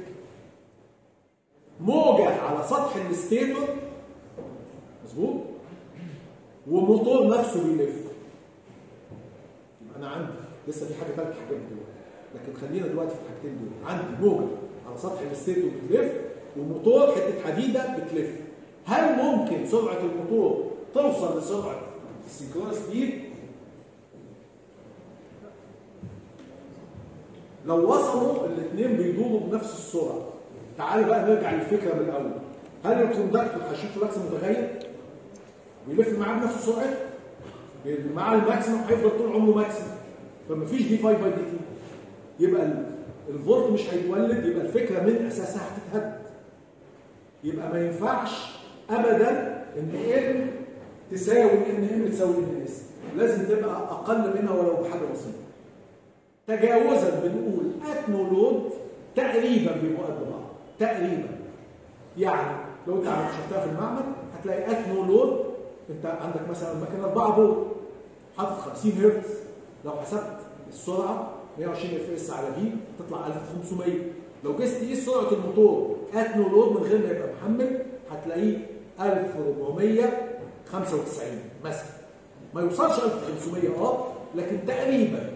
موجه على سطح الستيتور مظبوط، وموتور نفسه بيلف. يبقى انا عندي لسه في حاجه ثالثه حاجات دلوقتي، لكن خلينا دلوقتي في الحاجتين دول. عندي موجه على سطح الستيتور بتلف، وموتور حته حديده بتلف. هل ممكن سرعه الموتور توصل لسرعه السينكرونس سبيد؟ لو وصلوا الاثنين بيدوروا بنفس السرعه. تعالوا بقى نرجع للفكره من الاول. هل الكوندكتور هيشوف فلكس متغير ويلف معاه بنفس سرعته؟ مع الماكسيمم هيفضل طول عمره ماكسيمم، فمفيش دي فاي باي دي تي، يبقى الفولت مش هيتولد، يبقى الفكره من اساسها هتتهد. يبقى ما ينفعش ابدا ان ال تساوي ان ام تساوي ان اس، لازم تبقى اقل منها ولو بحاجه بسيطه. تجاوزا بنقول ات نو لود تقريبا بيبقوا قد بعض تقريبا. يعني لو انت شفتها في المعمل هتلاقي ات نو لود انت عندك مثلا المكنه أربعة فولت حاطط خمسين هرتز، لو حسبت السرعه مية وعشرين اف اس على في تطلع ألف وخمسمية. لو جيت تقيس سرعه الموتور ات نو لود من غير ما يبقى محمل هتلاقيه ألف وأربعمية وخمسة وتسعين مثلا، ما يوصلش ألف وخمسمية اه لكن تقريبا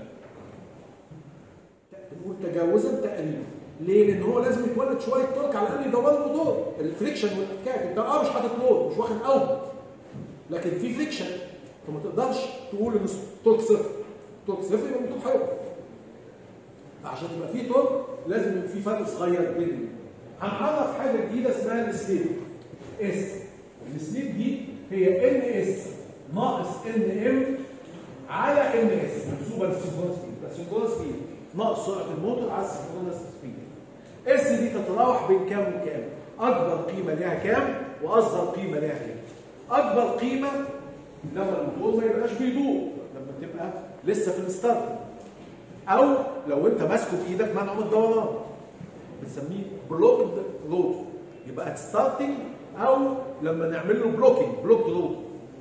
بنقول تجاوزا تقريبا. ليه؟ لان هو لازم يتولد شويه تورك على الاقل يدور الموتور، الفريكشن والاحتكاك. انت اه مش حاطط لود مش واخد اوت لكن في فريكشن، فما تقدرش تقول ان التورك صفر، التورك صفر يبقى الموتور هيقف. فعشان يبقى في تورك لازم يبقى في فرق صغير بين. هنعرف حاجه جديده اسمها السليب اس. السليب دي هي ان اس ناقص ان ام على ان اس منسوبه للسنكرونس سبيد. السنكرونس سبيد ناقص سرعه الموتور على السنكرونس سبيد. اس دي تتراوح بين كام وكام؟ اكبر قيمه ليها كام واصغر قيمه ليها كام؟ اكبر قيمه لما الموتور ما يبقاش بيدور، لما تبقى لسه في الستارت، او لو انت ماسكه بايدك منعه من الدوران بنسميه بلوكد لود، يبقى ات ستارتنج، او لما نعمل له بلوكينج بلوكد لود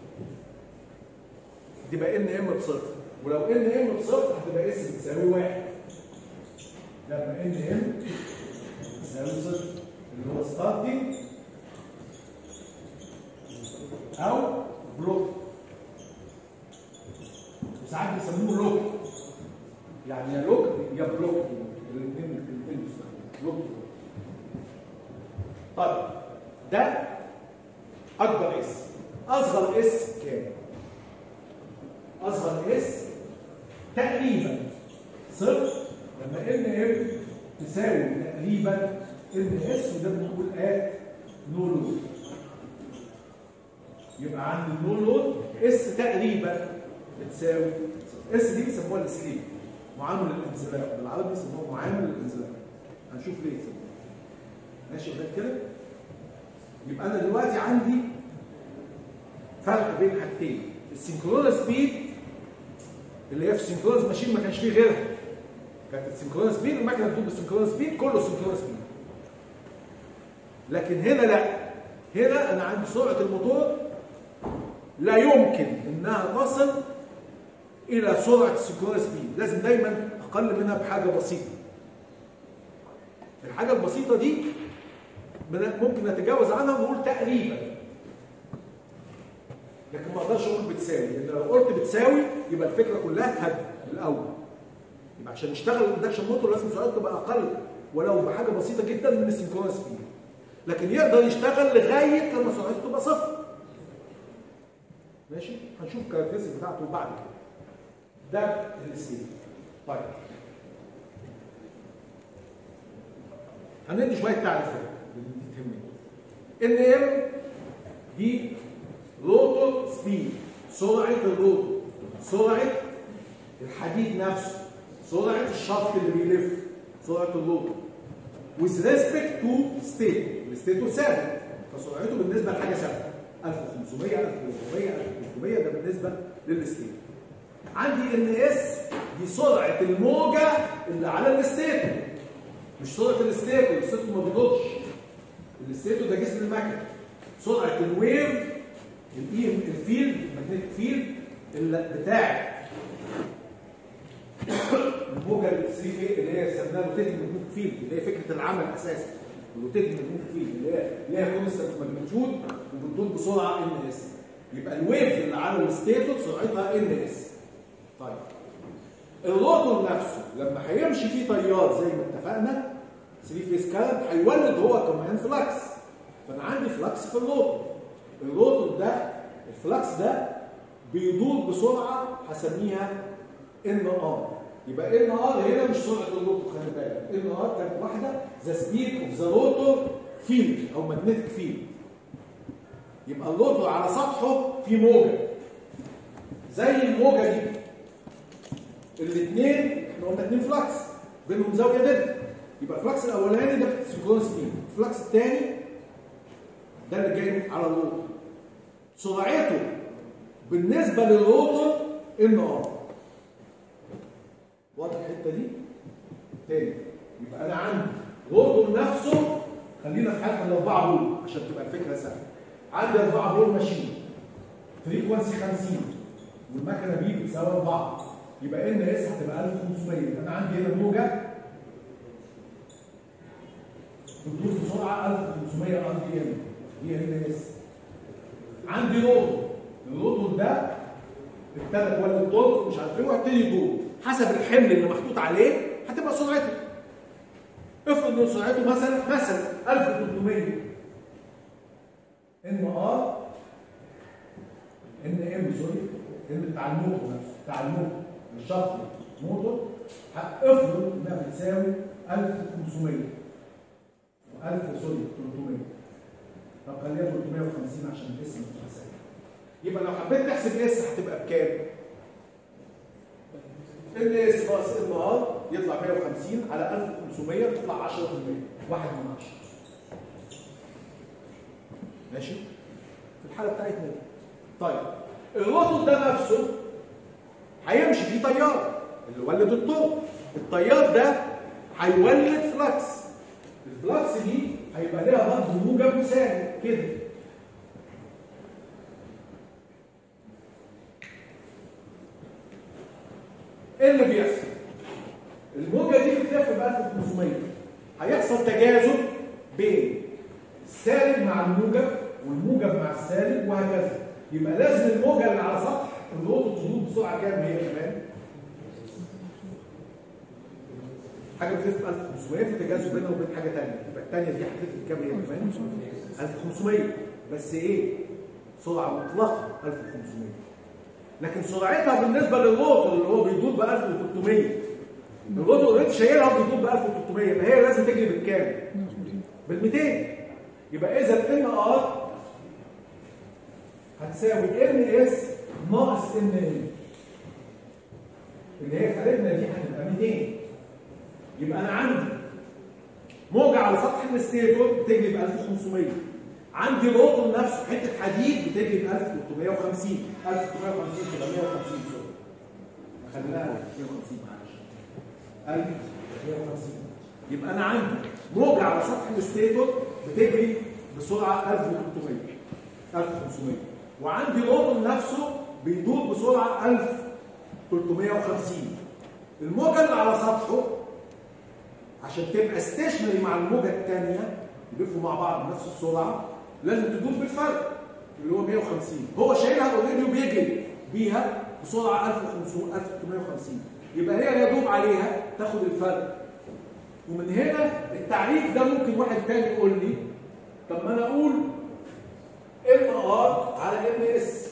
تبقى ان ام بصفر. ولو ان ام بصفر هتبقى اس بتساوي واحد. لما ان ام بتساوي صفر اللي هو ستارتنج او بلوك، وساعات بيسموه لوك، يعني يا لوك يا بلوك، الاثنين الاثنين لوك. طيب ده اكبر اس. اصغر اس كام؟ اصغر اس تقريبا صفر لما ان ام تساوي تقريبا ان اس، وده بنقول ات نو لود. يبقى عند النو لود اس تقريبا بتساوي اس دي بيسموها السليب، معامل الانزلاق، بالعربي بيسموها معامل الانزلاق. هنشوف ليه يسموها. ماشي لغايه كده؟ يبقى انا دلوقتي عندي فرق بين حاجتين، السنكرونس سبيد اللي هي في السنكرونس ماشين ما كانش فيه غيرها، كانت السنكرونس سبيد المكنه بتدور بالسنكرونس سبيد، كله سنكرونس سبيد. لكن هنا لا، هنا انا عندي سرعه الموتور لا يمكن انها تصل الى سرعه السنكرونس سبيد، لازم دايما اقل منها بحاجه بسيطه. الحاجه البسيطه دي ممكن نتجاوز عنها ونقول تقريبا، لكن ما اقدرش اقول بتساوي، لان لو قلت بتساوي يبقى الفكره كلها اتهد الاول. يبقى عشان نشتغل الاندكشن موتور لازم سرعته تبقى اقل ولو بحاجه بسيطه جدا من السنكرونس سبيد، لكن يقدر يشتغل لغايه لما سرعته تبقى صفر. ماشي؟ هنشوف الكاركترستيك بتاعته بعد كده. ده السليب. طيب هندي شويه تعريفات اللي تهمني. ان ام دي روتور سبيد، سرعه الروتور، سرعه الحديد نفسه، سرعه الشافت اللي بيلف، سرعه الروتور with respect to state. الستيتو ثابت فسرعته بالنسبه لحاجه ثابته ألف وخمسمية ألف وأربعمية ألف وثلاثمية، ده بالنسبه للستيتو. عندي ان اس دي سرعه الموجه اللي على الستيتو، مش سرعه الستيتو، الستيتو ما بيدورش، الستيتو ده جسم المكنه. سرعه الويف الاي الفيلد الماجنتيك فيلد اللي بتاع الموجه الثري فيز اللي هي سميناها روتيتنج ماجنتيك فيلد، اللي هي فكره العمل اساسا. الروتيتنج ماجنتيك فيلد اللي هي ليها كونستنت ماجنتيود وبتدور بسرعه ان اس. يبقى الويف اللي على الستيتو سرعتها ان اس. طيب الروتور نفسه لما هيمشي فيه تيار زي ما اتفقنا ثري فيز كارنت هيولد هو كمان فلكس، فانا عندي فلكس في الروتور. الروتور ده الفلكس ده بيدور بسرعه هسميها ان ار. يبقى ان ار هنا مش سرعه الروتور، خلي بالك ان ار كانت واحده ذا سبيد اوف ذا روتور فيلد او ماجنتيك فيلد. يبقى الروتور على سطحه في موجه زي الموجه دي، الاثنين احنا قلنا اثنين فلكس بينهم زاويه دلتا، يبقى الفلكس الاولاني ده سنكرونس سبيد، الفلكس الثاني ده اللي جاي على الروتور سرعته بالنسبه للروتور ان ار. واضح الحته دي تاني. يبقى انا عندي روتور نفسه، خلينا في حاله الاربعه دول عشان تبقى الفكره سهله. عندي اربعه دول ماشيين فريكونسي خمسين والمكنه بي بتساوي اربعه، يبقى ان اس هتبقى ألف وخمسمية. انا عندي هنا موجه بتدور بسرعه ألف وخمسمية ار بي ام دي ان اس. عندي روتور، الروتور ده ابتدى تولد طرق مش عارف ايه وهيبتدي يدور حسب الحمل اللي محطوط عليه هتبقى سرعته. افرض ان سرعته مثلا مثلا ألف وتلتمية ان ار ان ام سوري ان بتاع الموتور نفسه بتاع الموتور الشفط موتور، افرض انها بتساوي ألف وخمسمية ألف سوري تلتمية. طب خليها تلتمية وخمسين عشان الاسم مش هسهل. يبقى لو حبيت تحسب اس هتبقى بكام؟ ان اس ناقص ان ار يطلع مية وخمسين على ألف وخمسمية تطلع عشرة في المية، واحد من عشرة. ماشي؟ في الحاله بتاعتنا دي. طيب الروتور ده نفسه هيمشي فيه تيار اللي ولد الطرق. التيار ده هيولد فلكس. الفلكس دي هيبقى ليها برضه موجب وسالب كده. ايه اللي بيحصل؟ الموجه دي بتلف ب ألف وخمسمية، هيحصل تجاذب بين السالب مع الموجب والموجب مع السالب وهكذا. يبقى لازم الموجه اللي على سطح الروتور تدور بسرعه كام هي كمان؟ حاجه بتلف ب ألف وخمسمية في تجاذب بينها وبين حاجه ثانيه، يبقى الثانيه دي هتلف بكام هي كمان؟ ألف وخمسمية. بس ايه؟ سرعه مطلقه ألف وخمسمية. لكن سرعتها بالنسبه للروتور اللي هو بيدور ب ألف وتلتمية، الروتور اوريدي شايلها وبيدور ب ألف وتلتمية، يبقى هي لازم تجري بالكام؟ بال ميتين. يبقى اذا ان ار هتساوي ان اس ناقص ان ال اللي هي خارجنا دي هتبقى ميتين. يبقى انا عندي موجه على سطح الستيتور بتجري ب ألف وخمسمية، عندي روتور نفسه حته حديد بتجري ب ألف وتلتمية وخمسين، ألف وتلتمية وخمسين تبقى مية وخمسين سوري. خليناها مية وخمسين معلش. ألف ومية وخمسين. يبقى انا عندي موجه على سطح الستيتور بتجري بسرعه ألف وتلتمية ألف وخمسمية، وعندي روتور نفسه بيدور بسرعه ألف وتلتمية وخمسين. الموجه اللي على سطحه عشان تبقى ستيشنري مع الموجه الثانيه يلفوا مع بعض بنفس السرعه لازم تدور بالفرق اللي هو مية وخمسين. هو شايلها اوريدي وبيجري بيها بسرعه ألف وخمسمية ألف وتلتمية وخمسين، يبقى هي يدوب عليها تاخد الفرق. ومن هنا التعريف ده ممكن واحد تاني يقول لي طب ما انا اقول ان ار على ان اس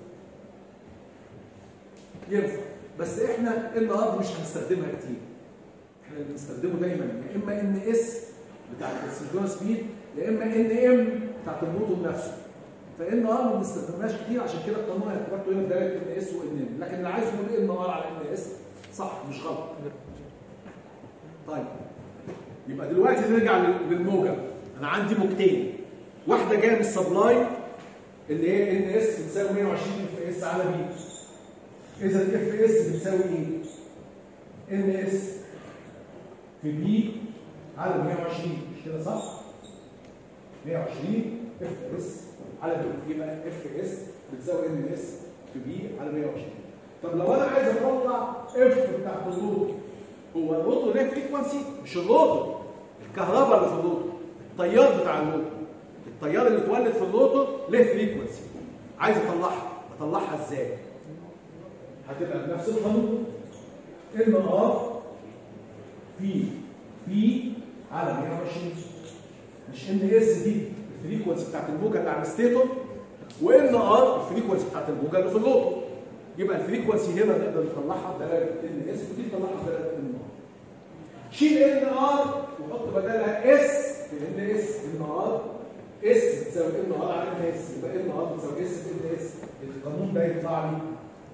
ينفع، بس احنا ان ار مش هنستخدمها كتير. احنا اللي بنستخدمه دايما يا اما ان اس بتاع السنكرونس سبيد يا اما ان ام بتاعت الموتور نفسه. فان ار ما بنستخدمهاش كتير عشان كده القانون هيتكتب هنا بدايه ان اس وان ام، لكن اللي عايز يقول ان ار على ان اس صح مش غلط. طيب يبقى دلوقتي نرجع للموجه. انا عندي موجتين، واحده جايه من السبلاي اللي هي ان اس بتساوي مية وعشرين اف اس على بي. اذا الاف اس بتساوي ايه؟ ان اس في بي على مية وعشرين، مش كده صح؟ مية وعشرين اف اس على بي، يبقى اف اس بتساوي ان اس في بي على مية وعشرين. طب لو انا عايز اطلع اف بتاعت الروتور، هو الروتور ليه فريكونسي؟ مش الروتور، الكهرباء اللي في الروتور، التيار بتاع الروتور، التيار اللي اتولد في الروتور ليه فريكونسي. عايز اطلعها، اطلعها ازاي؟ هتبقى بنفس القانون ان ار في بي على مية وعشرين، مش ان اس دي الفريكونسي بتاعت الموجه اللي على الستيتور، وان ار الفريكونسي بتاعت الموجه اللي في الروتور. يبقى الفريكونسي هنا نقدر نطلعها بدلاله ان اس ودي نطلعها بدلاله ان ار. شيل ان ار وحط بدلها اس في ان اس. ان ار اس بتساوي ان ار على ان اس، يبقى ان ار بتساوي اس في ان اس. القانون ده يطلع لي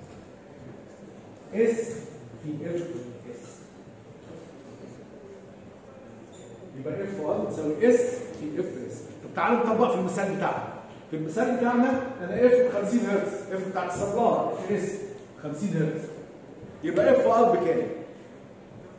اس في اف اس، يبقى اف ار بتساوي اس في اف اس. طب تعالوا نطبق في المثال بتاعنا. في المثال بتاعنا انا اف خمسين هرتز، اف بتاعت السبلاي اف اس خمسين هرتز، يبقى اف ار بكام؟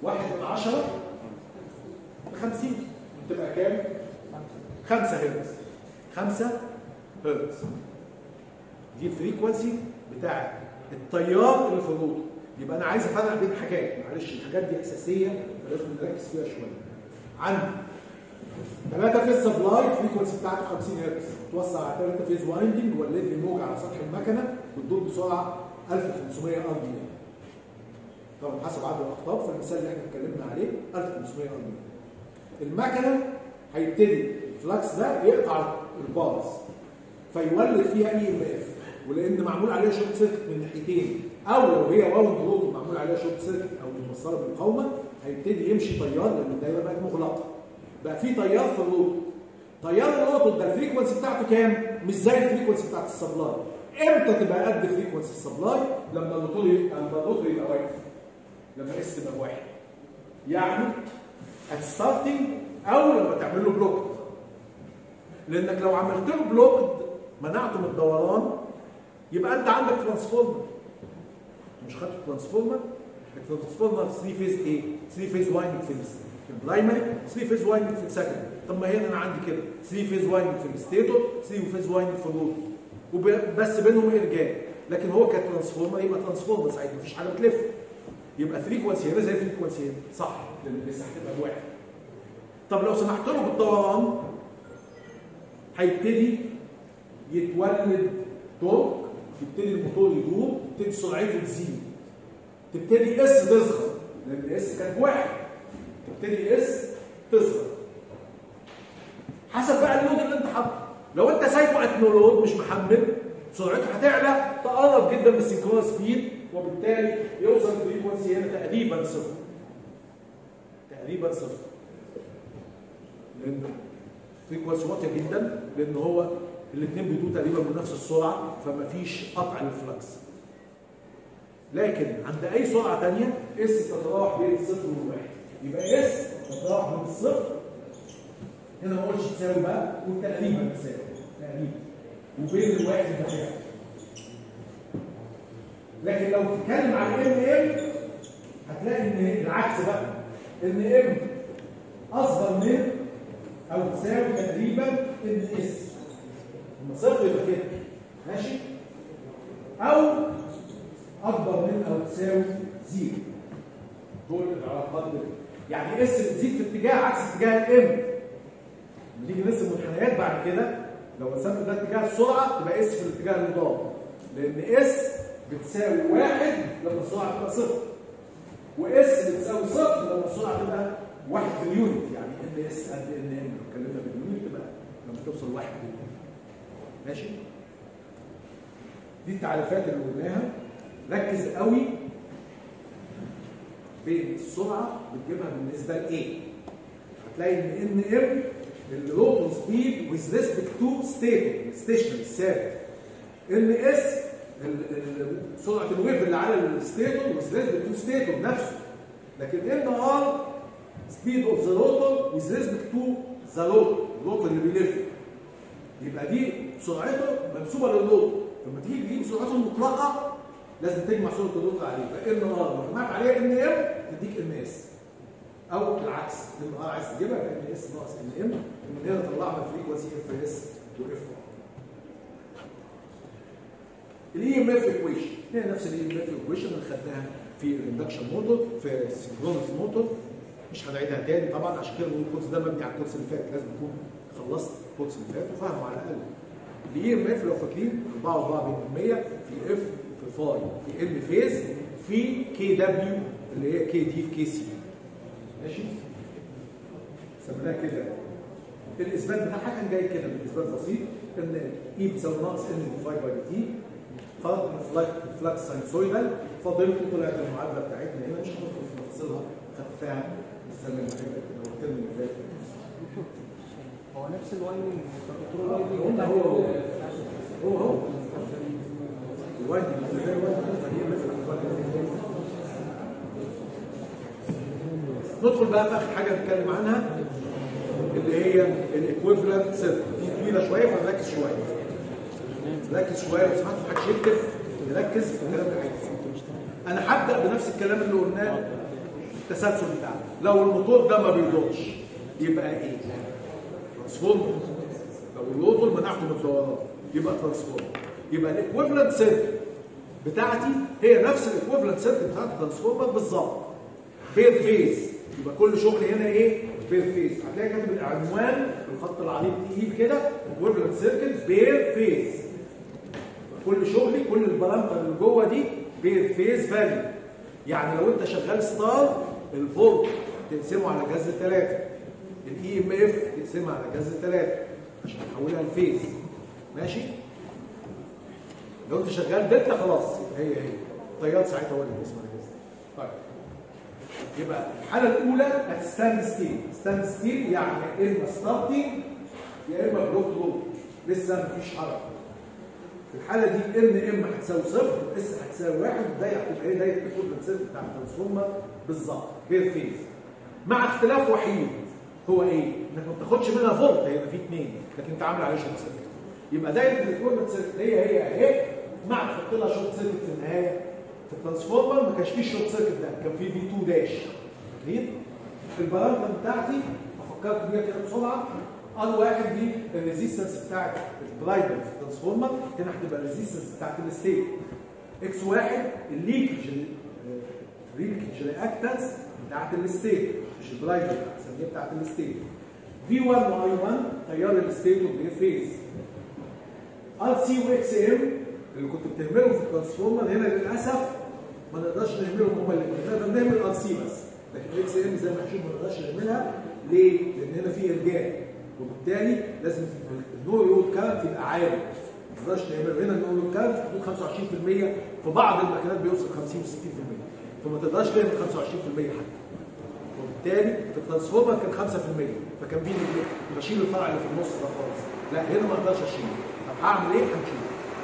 واحد من عشرة ل خمسين تبقى كام؟ خمسة هرتز. خمسة هرتز دي الفريكونسي بتاع التيار اللي في الروتور. يبقى انا عايز افرق بين حاجات، معلش الحاجات دي اساسيه فلازم نركز فيها شويه. عندي ثلاثة فيز سبلاي الفريكونسي بتاعته خمسين هرتز، توسع على ثلاثة فيز وايندنج ولد لي موجه على سطح المكنه بتدور بسرعه ألف وخمسمية ار بي ام. طبعا حسب عدد الاقطاب، فالمثال اللي احنا اتكلمنا عليه ألف وخمسمية ار بي ام. المكنه هيبتدي الفلكس ده يقطع البارز فيولد فيها اي ام اف، ولان معمول عليها شورت سيركت من ناحيتين، او لو هي واوند روتور معمول عليها شورت سيركت او متوصله بالمقاومه، هيبتدي يمشي تيار لان الدايره بقت مغلقه. بقى في تيار في الروتور. تيار الروتور ده الفريكونسي بتاعته كام؟ مش زي الفريكونسي بتاعت السبلاي. امتى تبقى قد فريكونسي السبلاي؟ لما الروتور لما الروتور يبقى واقف. لما اس تبقى واحد. يعني ات ستارتنج او لما تعمل له بلوك. لانك لو عملت له بلوك منعته من الدوران يبقى انت عندك ترانسفورمر. مش خدت ترانسفورمر؟ الترانسفورمر ثلاثة فيز ايه؟ ثلاثة فيز وايندنج في البرايمري، ثلاثة فيز وايندنج في السكندري. طب ما هنا انا عندي كده ثلاثة فيز وايندنج في الستيتور، ثلاثة فيز وايندنج في الروتور. وبس بينهم ارجاع، لكن هو كترانسفورمر يبقى ترانسفورمر ساعتها مفيش حاجه بتلف. يبقى فريكونسي هنا زي فريكونسي هنا، صح؟ لان لسه هتبقى بواحد. طب لو سمحت له بالدوران هيبتدي يتولد تورك، يبتدي الموتور يدور، تبتدي سرعته تزيد، تبتدي اس تصغر لان اس كانت واحد، تبتدي اس تصغر حسب بقى اللود اللي انت حاطه. لو انت سايبه اتنو لود مش محمل، سرعته هتعلى تقرب جدا من السنكرونس سبيد، وبالتالي يوصل الفريكونسي هنا تقريبا صفر. تقريبا صفر. لان فريكونسي واطيه جدا، لان هو الاثنين بيدوا تقريبا بنفس السرعه، فمفيش قطع للفلكس. لكن عند اي سرعه ثانيه اس تتراوح بين الصفر والواحد. يبقى اس تتراوح بين الصفر، هنا ما اقولش تساوي بقى، قول تقريبا تساوي تقريبا، وبين الواحد بتاعه. لكن لو بتتكلم عن ام ام هتلاقي ان العكس بقى، ان ام اصغر من او تساوي تقريبا ان اس. لما صفر يبقى كده ماشي، او اكبر من او تساوي زيرو. دول العلاقات دول. يعني اس بتزيد في اتجاه عكس اتجاه الام. لما نيجي نرسم منحنيات بعد كده، لو رسمت ده اتجاه السرعه تبقى اس في الاتجاه المضاد، لان اس بتساوي واحد لما السرعه تبقى صفر، واس بتساوي صفر لما السرعه تبقى واحد باليونت. يعني ان اس قد ان ام، لو اتكلمنا باليونت تبقى لما توصل واحد باليونت. ماشي؟ دي التعريفات اللي قلناها. ركز قوي بين السرعه بتجيبها بالنسبه لايه؟ هتلاقي ان ان ام الروتور سبيد with respect to state ستيشن ثابت. ان اس سرعه الويف اللي على الستيتور with respect to ستيتور نفسه. لكن ان ار speed of the rotor with respect to the rotor، الروتور اللي بيلف. يبقى دي سرعته منسوبه للروتور. لما تيجي تجيب سرعته المطلقه لازم تجمع سرعه الروتور عليه، فان ار لو جمعت عليها ان ام تديك ان اس، او العكس، ان ار عايز تجيبها ان اس ناقص ان ام، من هنا طلعنا الفريكونسي اف اس واف ار. الاي ام اف ايكويشن هي نفس الاي ام اف ايكويشن اللي خدناها في الاندكشن موتور، في السنكرونس موتور. مش هنعيدها تاني طبعا، عشان كده الكورس ده مبني على الكورس اللي فات، لازم تكون خلصت الكورس اللي فات وفاهمه على الاقل. الاي ام اف لو فاكرين أربعة وأربعين بالمية في اف في فاي في ام فيز في كي دبليو اللي هي كي دي في كي سي. ماشي؟ سميناها كده. الاثبات بتاعها كان جاي كده باثبات بسيط، ان اي بتساوي ناقص ان ديفايد باي تي، فرض الفلكس ساينسويدال، فضلت طلعت المعادله بتاعتنا هنا، مش هندخل في تفاصيلها، خدتها السنه اللي فاتت او الترم اللي فات. هو نفس الوايندنج قلنا هو هو هو هو الوايندنج زي الوايندنج. ندخل بقى في اخر حاجه نتكلم عنها اللي هي الايكويفالنت سيركت. دي طويله شويه فنركز شويه. ركز شويه لو سمحت، محدش يكتب، نركز في الكلام اللي عايزه. انا هبدا بنفس الكلام اللي قلناه التسلسل بتاعنا. لو الموتور ده ما بيدورش يبقى ايه؟ ترانسفورمر. لو الروتور مناعته متدورة يبقى ترانسفورمر. يبقى الايكويفالنت سيركت بتاعتي هي نفس الايكويفالنت سيركت بتاعت الترانسفورمر بالظبط. بير فيز. يبقى كل شغل هنا ايه؟ بير فيز. هتلاقي كاتب العنوان بالخط العريض تقيل كده ايكويفالنت سيركت بير فيز. كل شغلي كل البارامتر اللي جوه دي بير فيز فاليو. يعني لو انت شغال ستار الفولت تقسمه على جذر ثلاثة، الاي ام اف تقسمها على جذر ثلاثة عشان تحولها لفيز. ماشي؟ لو انت شغال دلتا خلاص هي هي التيار ساعتها هو اللي بيسمع الجذر. طيب يبقى الحاله الاولى هتستاند ستيل. ستاند ستيل يعني يا اما ستارتنج يا اما بلوك لود، لسه مفيش حركه. في الحاله دي ان ام هتساوي صفر، اس هتساوي واحد، ده هتبقى ايه؟ ده الايكويفالنت سيركت بتاع الترانسفورمر بالظبط بير فيز. مع اختلاف وحيد هو ايه؟ انك ما بتاخدش منها فولت، هيبقى في اثنين لكن انت عامل عليه شورت سيركت. يبقى دايره الايكويفالنت سيركت هي هي اهي، مع تحط لها شورت سيركت في النهايه. في الترانسفورمر ما كانش فيه شورت سيركت، ده كان فيه في اتنين داش. فاكرين؟ في البارامتر بتاعتي افكركم بيها كده بسرعه. ار واحد دي الريزيستنس بتاعت الدرايفر في الترانسفورمر، هنا هتبقى الريزيستنس بتاعت الستيت. اكس واحد الليكج الليكج رياكتنس بتاعت الستيت، مش الدرايفر بنسميها بتاعت الستيت. في واحد واي واحد تيار الستيت والبير فيز. ار سي واكس ام اللي كنت بتهملهم في الترانسفورمر هنا للاسف ما نقدرش نهملهم هما الاثنين، نقدر نهمل ار سي بس، لكن اكس ام زي ما هنشوف ما نقدرش نهملها. ليه؟ لان هنا في ارجاع وبالتالي لازم النو لود كارنت يبقى عالي. ما نقدرش نهمله. هنا النو لود كارنت حدود خمسة وعشرين بالمية، في بعض المكانات بيوصل خمسين و ستين بالمية، فما تقدرش تعمل خمسة وعشرين بالمية حتى. وبالتالي في الترانسفورمر كان خمسة بالمية، فكان بيجي بشيل الفرع اللي في النص ده خالص. لا هنا ما اقدرش اشيله. طب هعمل ايه؟ هنشوف.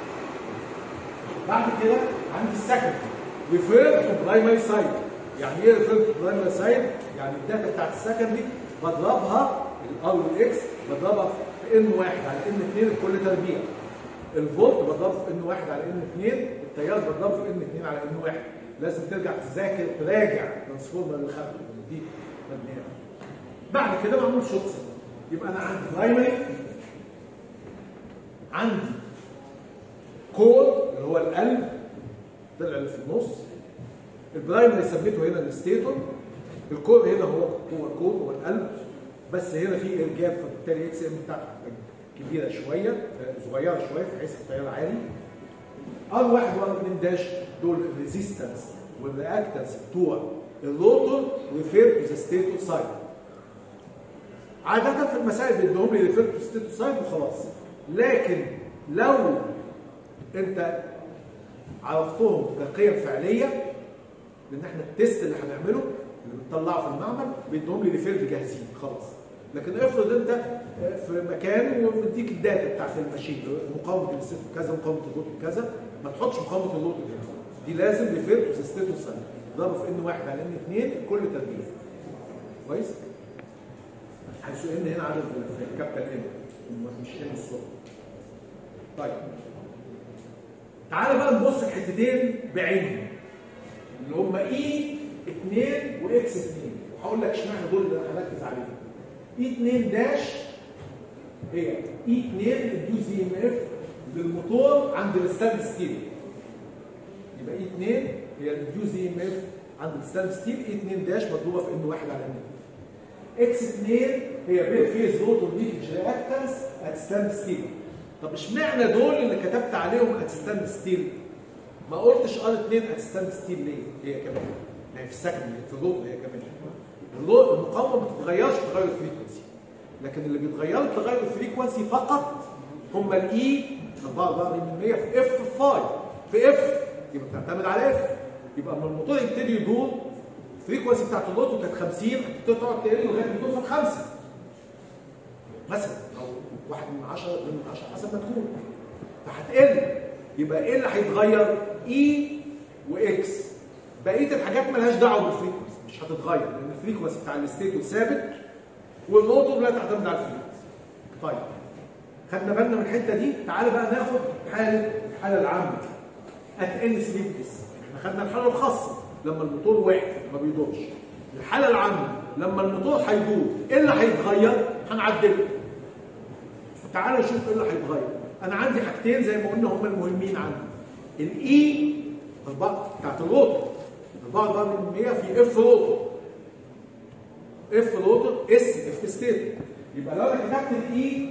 بعد كده عندي السكند ريفير تو برايمري سايد. يعني ايه ريفير تو برايمري سايد؟ يعني الداتا بتاعت السكند دي بضربها الار والاكس بضربها في ان واحد على ان اثنين لكل تربيع. الفولت بضربه في ان واحد على ان اثنين، التيار بضربه في ان اثنين على ان واحد. لازم ترجع تذاكر تراجع الترانسفورمر اللي خدته دي مبنيه. بعد كده بعمل شوت سيركت. يبقى انا عندي برايمري، عندي كور اللي هو القلب طلع اللي في النص. البرايمري سميته هنا الستيتور، الكور هنا هو هو الكور هو القلب، بس هنا في ارجاب فبالتالي اكس ام بتاعته كبيره شويه صغيره شويه في حيث التيار عالي. ار واحد وار اثنين داش دول الريزيستنس والرياكتنس بتوع الروتور ريفير تو ذا ستيتور سايد. عاده في المسائل بيدوهم لي ريفير تو ستيتور سايد وخلاص، لكن لو انت عرفتهم كقيم فعليه، لان احنا التيست اللي هنعمله اللي بنطلعه في المعمل بيدوهم لي ريفيرد جاهزين خلاص. لكن افرض انت في مكان ومديك الداتا بتاعت الماشين مقاومه الستيتور كذا مقاومه الروتور كذا، ما تحطش مقاومه الروتور هنا، دي لازم ريفيرد تو ستيتور سايد. ضرب في ان واحد على ان اثنين كل تربيع. كويس؟ حيث ان هنا عدد الكابيتال ان مش ان الصغر. طيب تعالى بقى نبص الحتتين بعينهم اللي هم اي اثنين واكس اثنين، وهقول لك اشمعنى دول اللي هركز عليهم. اي اثنين داش هي اي اثنين الديوز دي ام اف للموتور عند الستاند ستيل. يبقى اي اثنين هي الديوز دي ام اف عند الستاند ستيل، اي اثنين داش مضروبه في ان واحد على ان. اكس اثنين هي بير فيز روتور ليكج رياكتنس ات ستاند ستيل. طب اشمعنى دول اللي كتبت عليهم ات ستاند ستيل؟ ما قلتش ار اثنين ات ستاند ستيل ليه؟ هي كمان يعني في السكند في الروتور هي كمان المقاومه ما بتتغيرش بتغير الفريكونسي، لكن اللي بيتغيروا تغير الفريكونسي فقط هم الاي أربعة وأربعين بالمية في اف فاي في اف، يبقى بتعتمد على اف. يبقى لما الموتور يبتدي يدور الفريكونسي بتاعت الروتور كانت خمسين، تقعد تقل لغايه ما توصل خمسة مثلا، او واحد من عشرة اتنين من عشرة حسب ما تكون، فهتقل. يبقى ايه اللي هيتغير؟ اي واكس. بقيه الحاجات مالهاش دعوه بالفريكونسي، مش هتتغير لان الفريكونسي بتاع الستيتور ثابت والروتور لا تعتمد على الفريكونسي. طيب خدنا بالنا من الحته دي. تعالى بقى ناخد حاله الحاله العامه ات ان سليب اس. احنا خدنا الحاله الخاصه لما الموتور واقف ما بيدورش. الحاله العامه لما الموتور هيدور ايه اللي هيتغير؟ هنعدله. تعالوا نشوف ايه اللي هيتغير. انا عندي حاجتين زي ما قلنا هم المهمين عندي. الاي بتاعت الروتور أربعة وأربعين بالمية في اف روتور. اف روتور اس اف ستيتور. يبقى لو انا كتبت الاي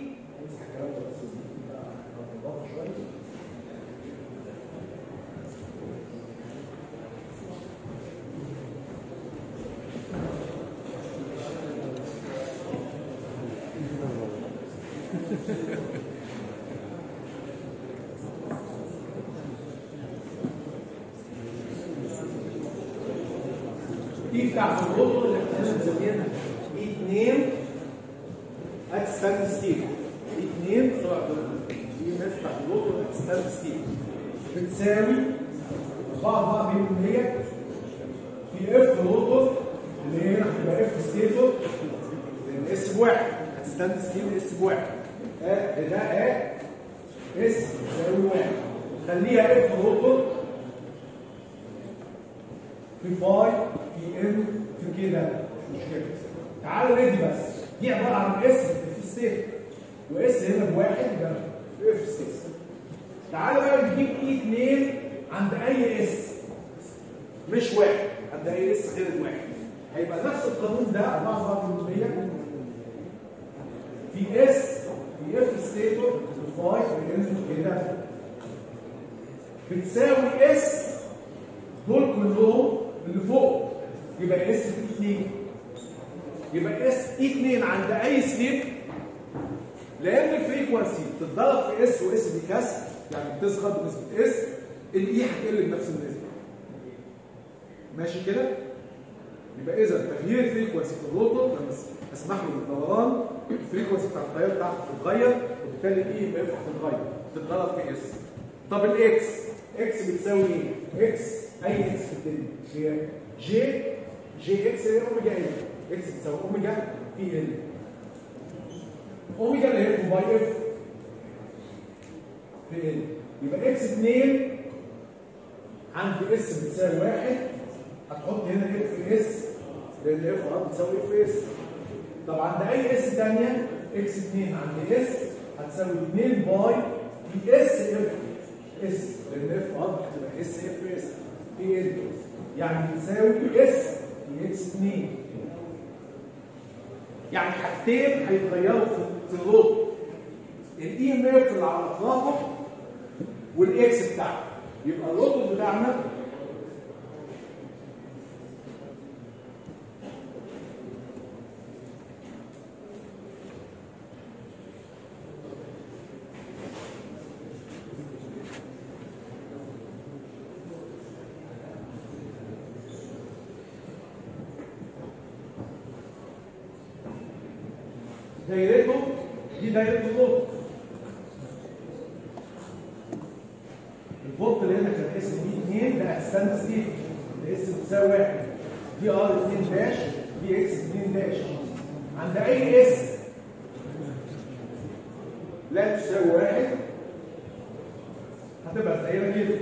اي بتاعت الروتور اللي احنا بنسميها اي اتنين ات ستاند ستيل. اي اتنين سرعه اي ام اف بتاعت الروتور ات ستاند ستيل بتساوي أربعة وأربعين بالمية في اف روتور اللي هي هتبقى اف ستيتور لان اس بواحد ات ستاند ستيل اس بواحد. اه ده اه اس يساوي واحد. خليها اف روتور في فاي في ام في كده مش مشكله. تعالوا ندي بس دي عباره عن اس في ستيت واس هنا بواحد يبقى اف ستيت. تعالوا بقى نجيب اي اتنين عند اي اس مش واحد، عند اي اس غير الواحد. هيبقى نفس القانون ده أربعة وأربعين بالمية في اس في اف ستيتور في فاي في ام كده بتساوي اس دول كلهم اللي فوق يبقى اس اي اتنين. يبقى اس اي اتنين عند اي سليب لان الفريكونسي بتتضرب في اس واس بكسر يعني بتصغر بنسبه اس الاي هتقل بنفس النسبه. ماشي كده؟ يبقى اذا تغيير الفريكونسي في الروتور لما اسمح له بالدوران الفريكونسي بتاع التيار بتاعته بتتغير وبالتالي الاي ام اف هتتغير بتتضرب في اس. طب الاكس اكس بتساوي ايه؟ اكس اي اكس في الدنيا هي جي جي اكس هي اوميجا ال. اكس بتساوي اوميجا في ال. اوميجا اللي هي باي اف في ال. يبقى اكس اتنين عند اس بتساوي واحد هتحط هنا اف اس لان اف ار بتساوي اف اس. طب عند اي اس ثانيه اكس اتنين عند اس هتساوي اتنين باي في اس اف اس لان اف ار بتبقى اس اف اس في ال يعني بتساوي اس في اكس اتنين. يعني حاجتين هيتغيروا في الروتور الاي ام اف اللي على اطرافه والاكس بتاعه. يبقى الروتور بتاعنا دايرته دي دايره الفولت. الفولت اللي هنا كان اس بي اتنين ده ستاند ستيل الاس بتساوي واحد دي ار اتنين داش دي اكس اتنين داش. عند اي اس لا تساوي واحد هتبقى الدايره كده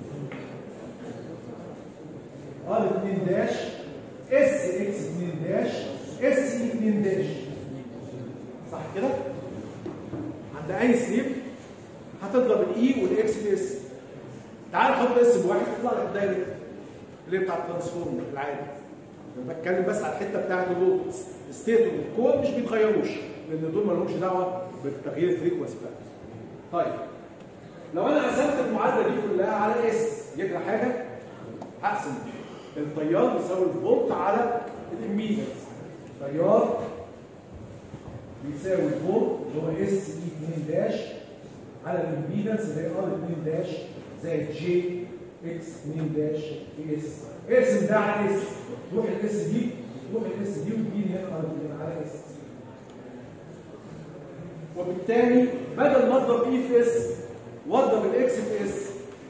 ار اتنين داش اس اكس اتنين داش اس اتنين داش. صح كده؟ عند اي سليب هتضرب الاي والاكس في اس. تعال نحط اس بواحد تطلع لك الدايره اللي هي بتاعت الترانسفورمر العادي. انا بتكلم بس على الحته بتاعت الروتور ستيت والكور مش بيتغيروش لان دول ما لهمش دعوه بالتغيير الفريكونسي بتاعته. طيب لو انا قسمت المعادله دي كلها على اس يجرى حاجه؟ هقسم التيار بيساوي الفولت على الاميدنس. تيار بيساوي الفولت اللي هو اس اي اتنين داش على الامبيدنس اللي هي ار اتنين داش زائد جي اكس اتنين داش في اس. اقسم ده على اس تروح الاس دي تروح الاس دي وتجيب هنا ار اتنين على اس. وبالتالي بدل ما اضرب اي في اس واضرب الاكس في اس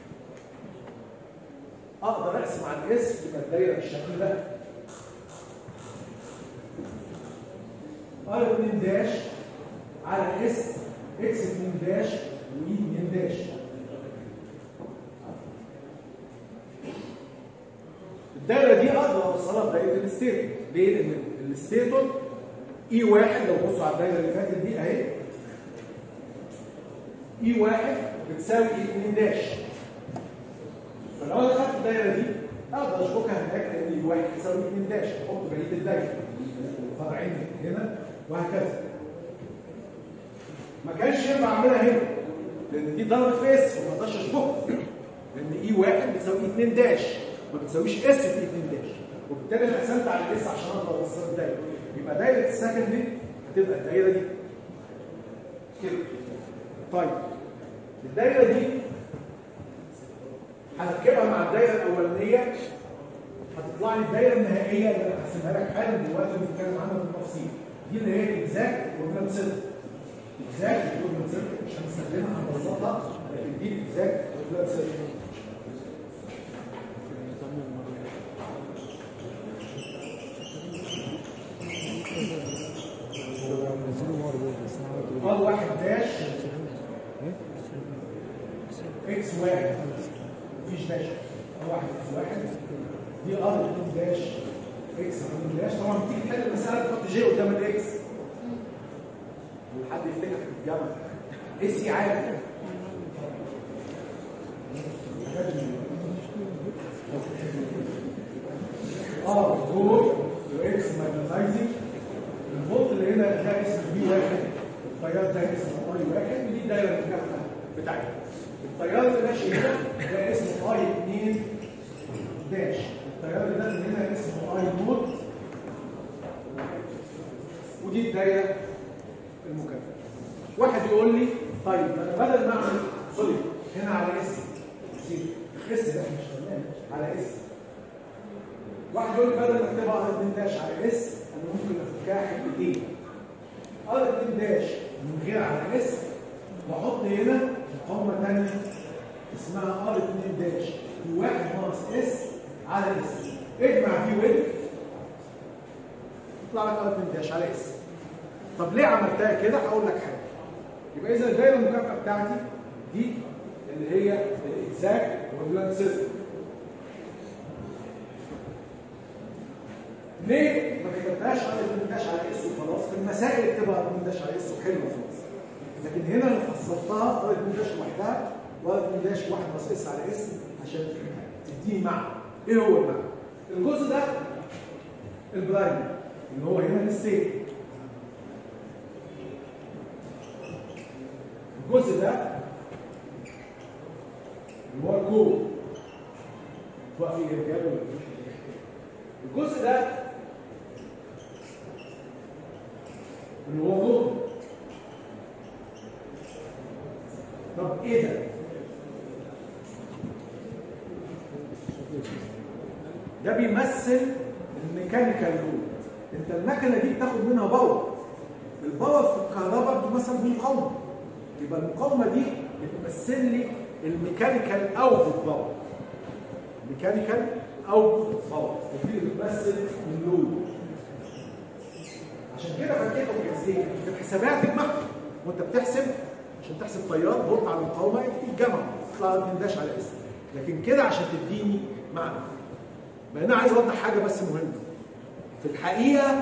اقدر اقسم على الاس يبقى الدايره بالشكل ده ار اتنين داش على اس اكس اتنين داش واي اتنين داش. الدايره دي اقدر اوصلها بدايه الستيتور. ليه؟ لان الستيتور اي واحد، لو بصوا على الدايره اللي فاتت دي اهي، اي واحد بتساوي اي اتنين داش. فلو انا خدت الدايره دي اقدر اشبكها هناك لان اي واحد بتساوي اتنين داش، احط بقيه الدايره فرعين هنا وهكذا. ما كانش ينفع اعملها هنا لان دي ضرب في اس وما اقدرش اشبكها، لان اي واحد بتساوي اتنين داش ما بتساويش اس في اتنين داش، وبالتالي انا قسمت على الاس عشان اقدر اوصل الدايره. يبقى دايره السكندري هتبقى الدايره دي كده. طيب الدايره دي هركبها مع الدايره الاولانيه، هتطلع لي الدايره النهائيه اللي انا هرسمها لك حالا دلوقتي بنتكلم عنها بالتفصيل. دي اللي هي اكزاكت ايكويفالنت سيركل. اكزاكت ايكويفالنت سيركل مش هنستخدمها هنبسطها، لكن دي اكزاكت ايكويفالنت سيركل. ار واحد داش اكس واحد مفيش داش، ار واحد اكس واحد دي ار اتنين داش اكس اتنين داش. طبعا بتيجي تحل المساله تحط جي قدام الاكس وحد يفتكر في الجامعه اس سي عادي. ار فور اكس ماجنتايزنج. الفولت اللي هنا ده اسمه في واحد، التيار ده اسمه اي واحد، ودي الدايره المكافئه بتاعتها. التيار اللي ماشي هنا ده اسمه اي اتنين داش، التيار اللي داخل هنا اسمه اي نوت، ودي الدايره المكافئه. واحد يقول لي طيب انا بدل ما اعمل سوري هنا على اس اس ده مش تمام على اس، واحد يقول لي بدل ما اكتبها ار اتنين داش على اس انا ممكن افكها حتتين، ار اتنين داش من غير على اس، واحط هنا مقاومه ثانيه اسمها ار اتنين داش في واحد ناقص اس على اس. اجمع دي وين يطلع لك ار اتنين داش على اس. طب ليه عملتها كده؟ هقول لك حاجه. يبقى اذا الدايره المكافئه بتاعتي دي اللي هي الاكزاكت ايكويفالنت سيركل. ليه ما كتبتهاش ار اتنين داش على اس وخلاص؟ في المسائل اكتبها ار اتنين داش على اس وحلوه خلاص. لكن هنا انا فصلتها ار اتنين داش لوحدها وار اتنين داش واحد ناقص اس على اس عشان تديني معنى. ايه هو المعنى؟ الجزء ده البرايمري اللي هو هنا الستيت. الجزء ده اللي هو الكور. توقف ايه رجاله ولا مفيش؟ الجزء ده اللي هو نور. طب ايه ده؟ ده بيمثل الميكانيكال لود. انت المكنه دي بتاخد منها باور. الباور في الكهرباء بتمثل بمقاومه. يبقى المقاومه دي بتمثل لي الميكانيكال اوتبوت باور. ميكانيكال اوتبوت باور ودي بتمثل اللود. عشان كده فكيتهم جزئين في الحسابات تجمعهم وانت بتحسب عشان تحسب تيار فولت على المقاومه الجمع تطلع اتنين داش على اس. لكن كده عشان تديني معنى. ما انا عايز اوضح حاجه بس مهمه. في الحقيقه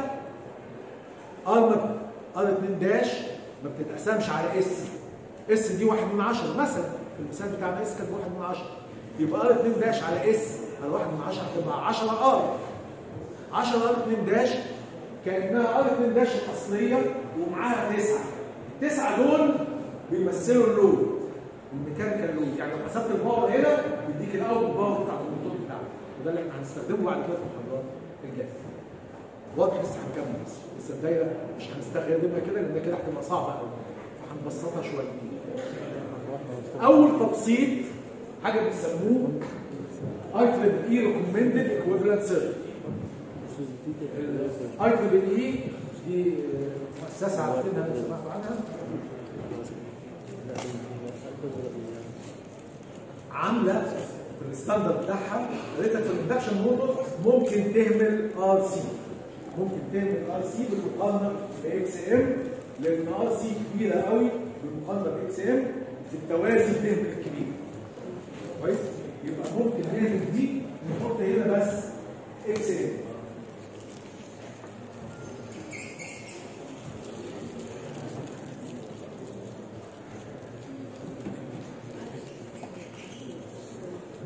ار ار اتنين داش ما بتتقسمش على اس. اس دي واحد من عشرة مثلا، في المثال بتاعنا اس كانت واحد من عشرة. يبقى ار اتنين داش على اس على واحد من عشرة هتبقى عشرة ار. عشرة ار اتنين داش كانها ار اتنين داش الاصليه ومعاها تسعه. التسعه دول بيمثلوا اللود الميكانيكال لود. يعني لو حسبت الباور هنا بيديك الاول باور بتاع الموتور بتاعك، وده اللي احنا هنستخدمه بعد كده في محاضرات الجايه. واضح؟ لسه هنكمل بس بس الدايره مش هنستخدمها كده لان كده هتبقى صعبه قوي، فهنبسطها شويه. اول تبسيط حاجه بيسموه اي تريبل اي ريكومندد ايكويفالنت سيركل. اي تريبل اي دي مؤسسه عارفينها سمعتوا عنها؟ عامله في الستاندرد بتاعها قالت لك في الاندكشن موتور ممكن تهمل ار سي. ممكن تعمل ار سي بالمقارنه باكس ام، لان ار سي كبيره قوي بالمقارنه باكس ام في التوازي بتهمل الكبير. كويس؟ يبقى ممكن نعمل دي نحط هنا بس اكس ام.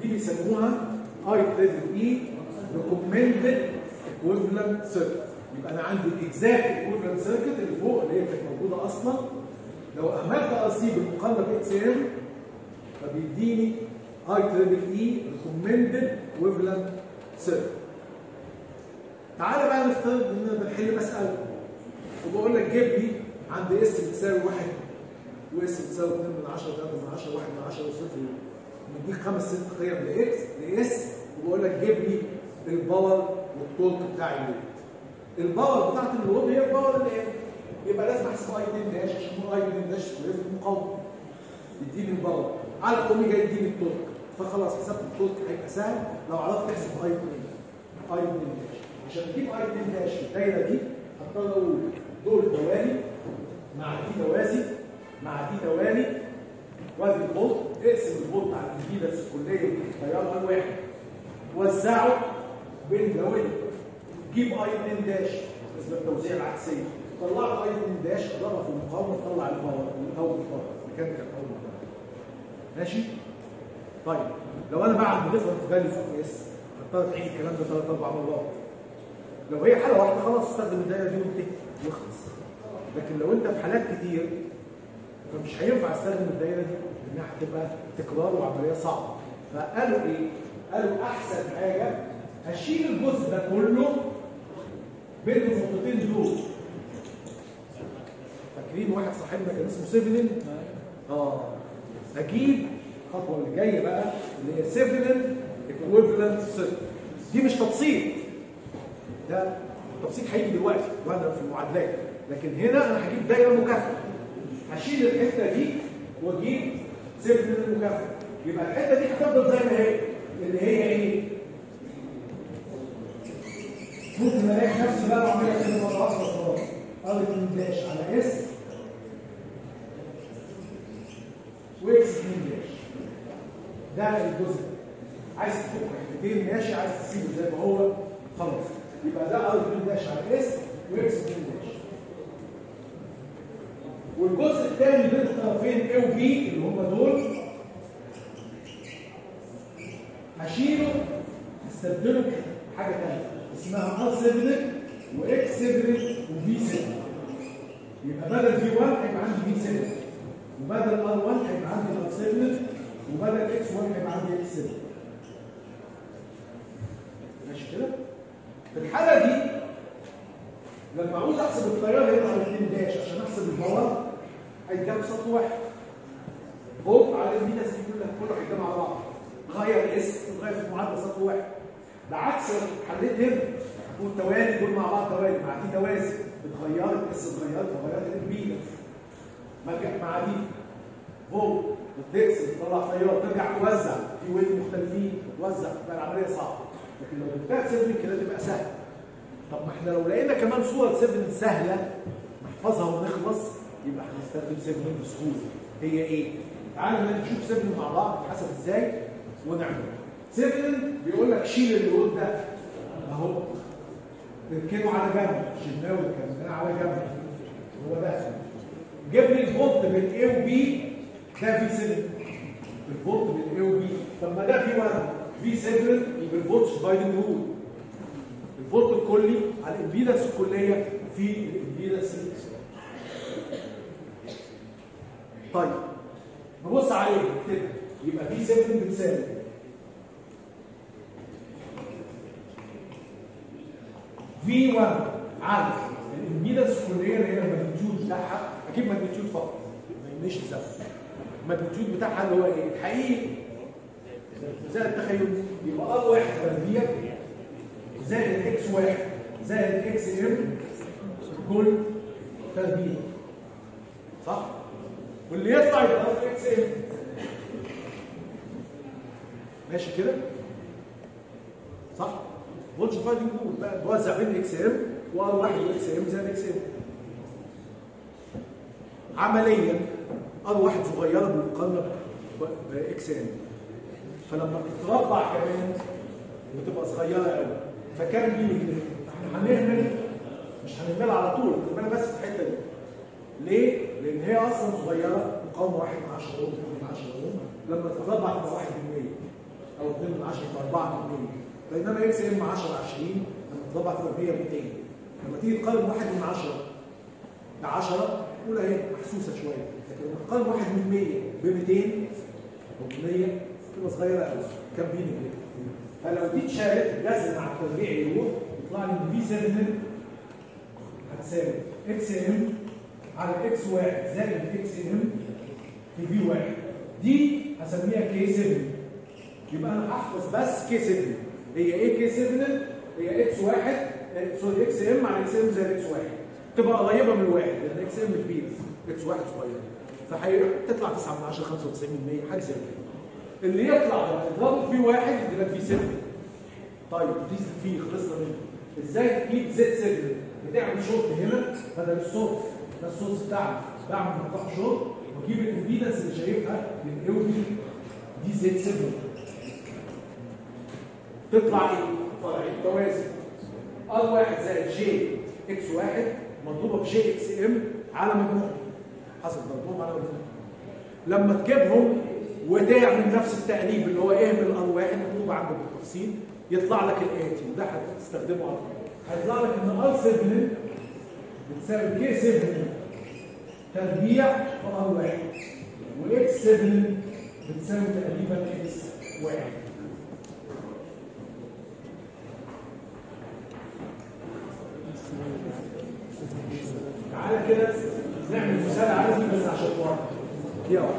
دي بيسموها اي تريبل اي ريكومندد ايكويفالنت سيركت. يبقى انا عندي الاكزاكت ايكويفالنت سيركت اللي فوق اللي هي كانت موجوده اصلا، لو اهملت ار سي بالمقارنه باكس ام فبيديني اي تريبل اي ريكومندد ايكويفالنت سيركت. تعالى بقى نفترض اننا بنحل مساله وبقول لك جيب لي عند اس بتساوي واحد واس بتساوي اتنين من عشرة تلاتة من عشرة واحد من عشرة وصفر، مديك خمس ست قيم لاكس لاس، وبقول لك جيب لي الباور والتورك بتاع اللود. الباور بتاعت اللود هي الباور اللي هي يبقى لازم احسب اي اتنين داش عشان اي اتنين داش في المقاومه يديني الباور على الاوميجا يديني التورك، فخلاص حسبت التورك هيبقى سهل لو عرفت تحسب اي اتنين اي اتنين داش. عشان تجيب اي اتنين داش في الدايره دي هضطر اقول دول توالي مع دي توازي مع دي توالي وادي الفولت، اقسم الفولت على الامبيدنس الكليه بالتيار الواحد وزعه بين دوالي، جيب اي اتنين داش اسم التوزيع العكسيه، طلعت اي اتنين داش اضربها في المقاومه تطلع الباور او الباور ميكانيكال باور. ماشي؟ طيب لو انا بعد ديفرنت فاليوز اوف اس هضطر تعيد الكلام ده ثلاث اربع مرات. لو هي حاله واحده خلاص استخدم الدايره دي وانتهي واخلص. لكن لو انت في حالات كتير فمش هينفع استخدم الدايره دي لانها هتبقى تكرار وعمليه صعبه. فقالوا ايه؟ قالوا احسن حاجه هشيل الجزء ده كله بين النقطتين دول. فاكرين واحد صاحبنا كان اسمه سيفنين؟ اه اجيب الخطوه اللي جايه بقى اللي هي سيفنين ايكويفالنت سيركت. دي مش تبسيط، ده التبسيط هيجي دلوقتي وانا في المعادلات، لكن هنا انا هجيب دايره مكافئه، هشيل الحته دي واجيب سيفنين المكافئه، يبقى الحته دي هتفضل زي ما هي اللي هي ايه؟ ممكن الاقي نفسي بقى بعملها كده مره واحده وخلاص ار اتنين داش على اس واكس اتنين داش. ده الجزء عايز تفك حتتين ماشي، عايز تسيبه زي ما هو خلاص، يبقى ده ار اتنين داش على اس واكس اتنين داش. والجزء الثاني بين الطرفين A و B اللي هم دول هشيله استبدله بحاجه ثانيه اسمها ار سبعة واكس سبعة وبي سبعة. يبقى بدل في واحد هيبقى عندي بي سبعة، وبدل ار واحد هيبقى عندي ار سبعة، وبدل اكس واحد هيبقى عندي اكس سبعة. ماشي كده؟ في الحاله دي لما عاوز احسب التيار هنا على اتنين داش عشان احسب الباور هيتجمع في سطر واحد. فوق على المينس دي كلها كله هيتجمع مع بعض. غير اس وغير في المعادله سطر واحد. بعكس لو حليت هنا هتكون توالي دول مع بعض توالي، مع دي توازي اتغيرت اس اتغيرت فغيرت الامبيدنس. مع دي فوق وتقسم تطلع تيار ترجع توزع في ويل مختلفين توزع تبقى العمليه صعبه. لكن لو جبتها سيفن كده تبقى سهله. طب ما احنا لو لقينا كمان صوره سيفن سهله نحفظها ونخلص يبقى هنستخدم سيفن بسهوله. هي ايه؟ تعالوا نشوف سيفن مع بعض تتحسب ازاي ونعمل. سيفن بيقول لك شيل اللود ده اهو اركنه على جنب، شلناه وركناه على جنب هو ده. جيب لي الفولت بين A و B ده في سبعة، الفولت بين A و B. طب ما ده في واحد في سبعة يبقى الفولت ديفايدنج رول، الفولت الكلي على الامبيدنس الكليه في الامبيدنس. طيب نبص عليه كده يبقى في سبعة بتساوي في واحد على الامبيدنس الكليه اللي هي الماجنتيود بتاعها، اكيد ماجنتيود فقط ما يهمنيش الزمن. الماجنتيود بتاعها اللي هو ايه؟ الحقيقي زائد التخيلي، يبقى ار واحد تربيع زائد اكس واحد زائد اكس ام كل تربيع. صح؟ واللي يطلع يبقى ار اكس ام. ماشي كده؟ صح؟ فولتج فايدنج رول بقى بوزع بين اكس ام وار واحد واكس ام زائد اكس ام. عمليا ار واحد صغيره بالمقارنه باكس ام، فلما تتربع كمان وتبقى صغيره قوي فكان بيجي كده احنا هنعمل مش هنعملها على طول، هنعملها بس في الحته دي. ليه؟ لان هي اصلا صغيره مقاومه واحد من عشرة اوم من عشرة اوم، لما تتربع تبقى واحد بالمية او اتنين من عشرة في أربعة من مية. بينما اكس ام عشرة عشرين لما تضربها في مية ميتين. لما تيجي تقارن واحد من عشرة ب عشرة قول اهي محسوسه شويه، لكن لما تقارن واحد من مية ب ميتين او ب مية تبقى صغيره قوي. كام بي كده؟ فلو دي اتشالت الجذر مع التربيع يروح يطلع لي ان في سبعة هتساوي اكس ام على اكس واحد زائد اكس ام في في واحد. دي هسميها كي سبعة. يبقى انا هحفظ بس كي سبعة. هي ايه كي سبعة؟ هي اكس واحد سوري اكس ام على اكس ام زائد اكس واحد. تبقى قريبه من الواحد لان اكس ام كبير اكس واحد صغير. فهتطلع تسعة من عشرة خمسة وتسعين من مية حاجه زي كده. اللي يطلع لما تضربه في واحد يدي لك في سبعة. طيب دي في خلصنا منه. ازاي تجيب زد سبعة؟ بتعمل شورت هنا بدل السورس، ده السورس بتاعنا، بعمل مفتاح شورت واجيب الامبيدنس اللي شايفها من اي ودي دي زد سبعة. تطلع ايه؟ فرعين توازي ار واحد زائد جي اكس واحد مضروبه في جي اكس ام على مجموعهم حسب ضربهم على مجموعهم. لما تجيبهم وتعمل نفس التقليب اللي هو اهمل ار واحد مكتوب عندك بالتفصيل يطلع لك الاتي، وده هتستخدمه على طول. هيطلع لك ان ار سبعة بتساوي كي سبعة تربيع في ار واحد واكس سبعة بتساوي تقريبا اكس واحد. تعالى كده نعمل مثال عادي بس عشان توضح. دي واحده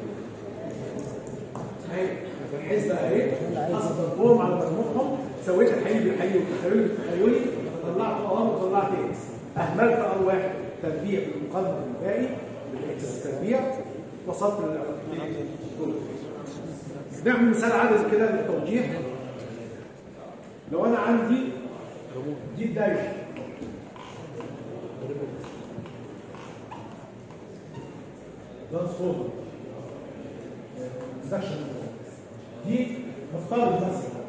اهي الحسبه اهي حسب ضربهم على مجموعهم سويت الحقيقي بالحقيقي والتخيلي بالتخيلي طلعت ار وطلعت اكس. اهملت ار واحد تربيع بالمقارنه بالباقي بالاكس تربيع وصلت لل نعمل مثال عادي كده للتوضيح. لو انا عندي دي الدايره ترانسفورمر سكشن دي نفترض مثلا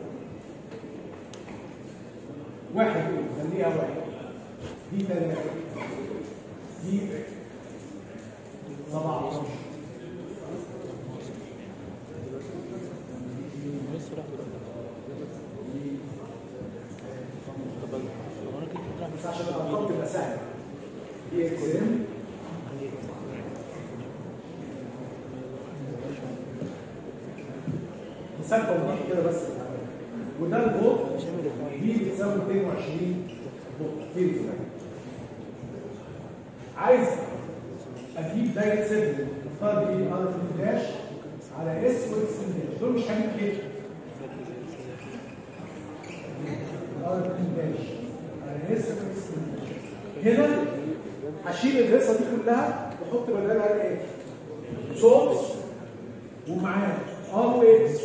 واحد خليها واحد دي ثلاثة دي سبعتاشر بس عشان الارقام تبقى سهله دي اكس ام مثال توضيح كده بس. وده الفولت دي بتساوي مئتين وعشرين فولت. عايز اجيب دايره سيجنال اختار دي ار في داش على اس واكس داش. دول مش هجيب كده ار في داش على اس واكس داش. هنا هشيل الهيصه دي كلها واحط بدلها الايه؟ سورس ومعاه ار واكس.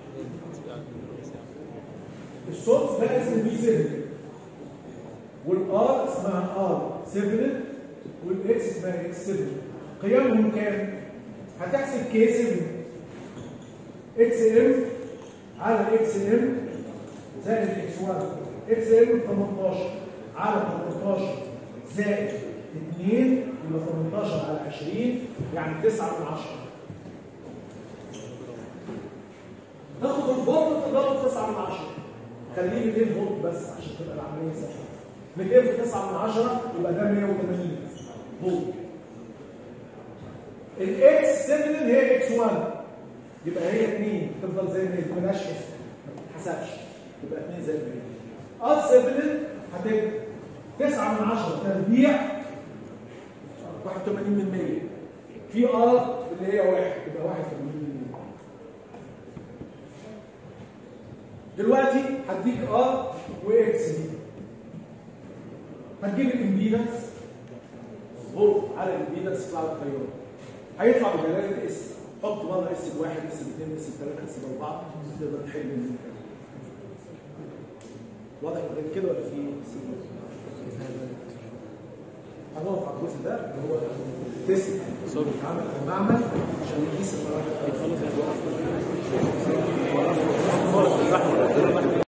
السورس ده اسمه بي سبعة والار اسمها ار سبعة والاكس اسمها اكس سبعة. قيمهم كام؟ هتحسب كي سبعة اكس ام على اكس ام زائد اكس واحد. اكس ام تمنتاشر على تمنتاشر زائد اتنين يبقى تمنتاشر على عشرين يعني تسعة من عشرة. تاخد الفولت تضرب تسعة من عشرة. خليه مئتين فولت بس عشان تبقى العمليه سهله. مئتين في تسعة من عشرة يبقى ده مئة وثمانين فولت. الاكس سبعة هي اكس واحد يبقى هي اتنين تفضل زي ما هي مالهاش اسم ما بتتحسبش يبقى اتنين زي ما هي. ار سبعة هتبقى تسعة من عشرة تربيع واحد وثمانين من مية في ار اللي هي واحد يبقى واحد وثمانين من مية. دلوقتي هديك ار واكس دي هتجيب الامبيدنس فولت على الامبيدنس يطلع لك تيار هيطلع بدلاله اس. حط بره اس بواحد اس باثنين اس بثلاثه اس باربعه تقدر تحل من واضح غير كده ولا في هنقف على الجزء ده اللي هو تيست عمل في المعمل عشان نقيس المراحل.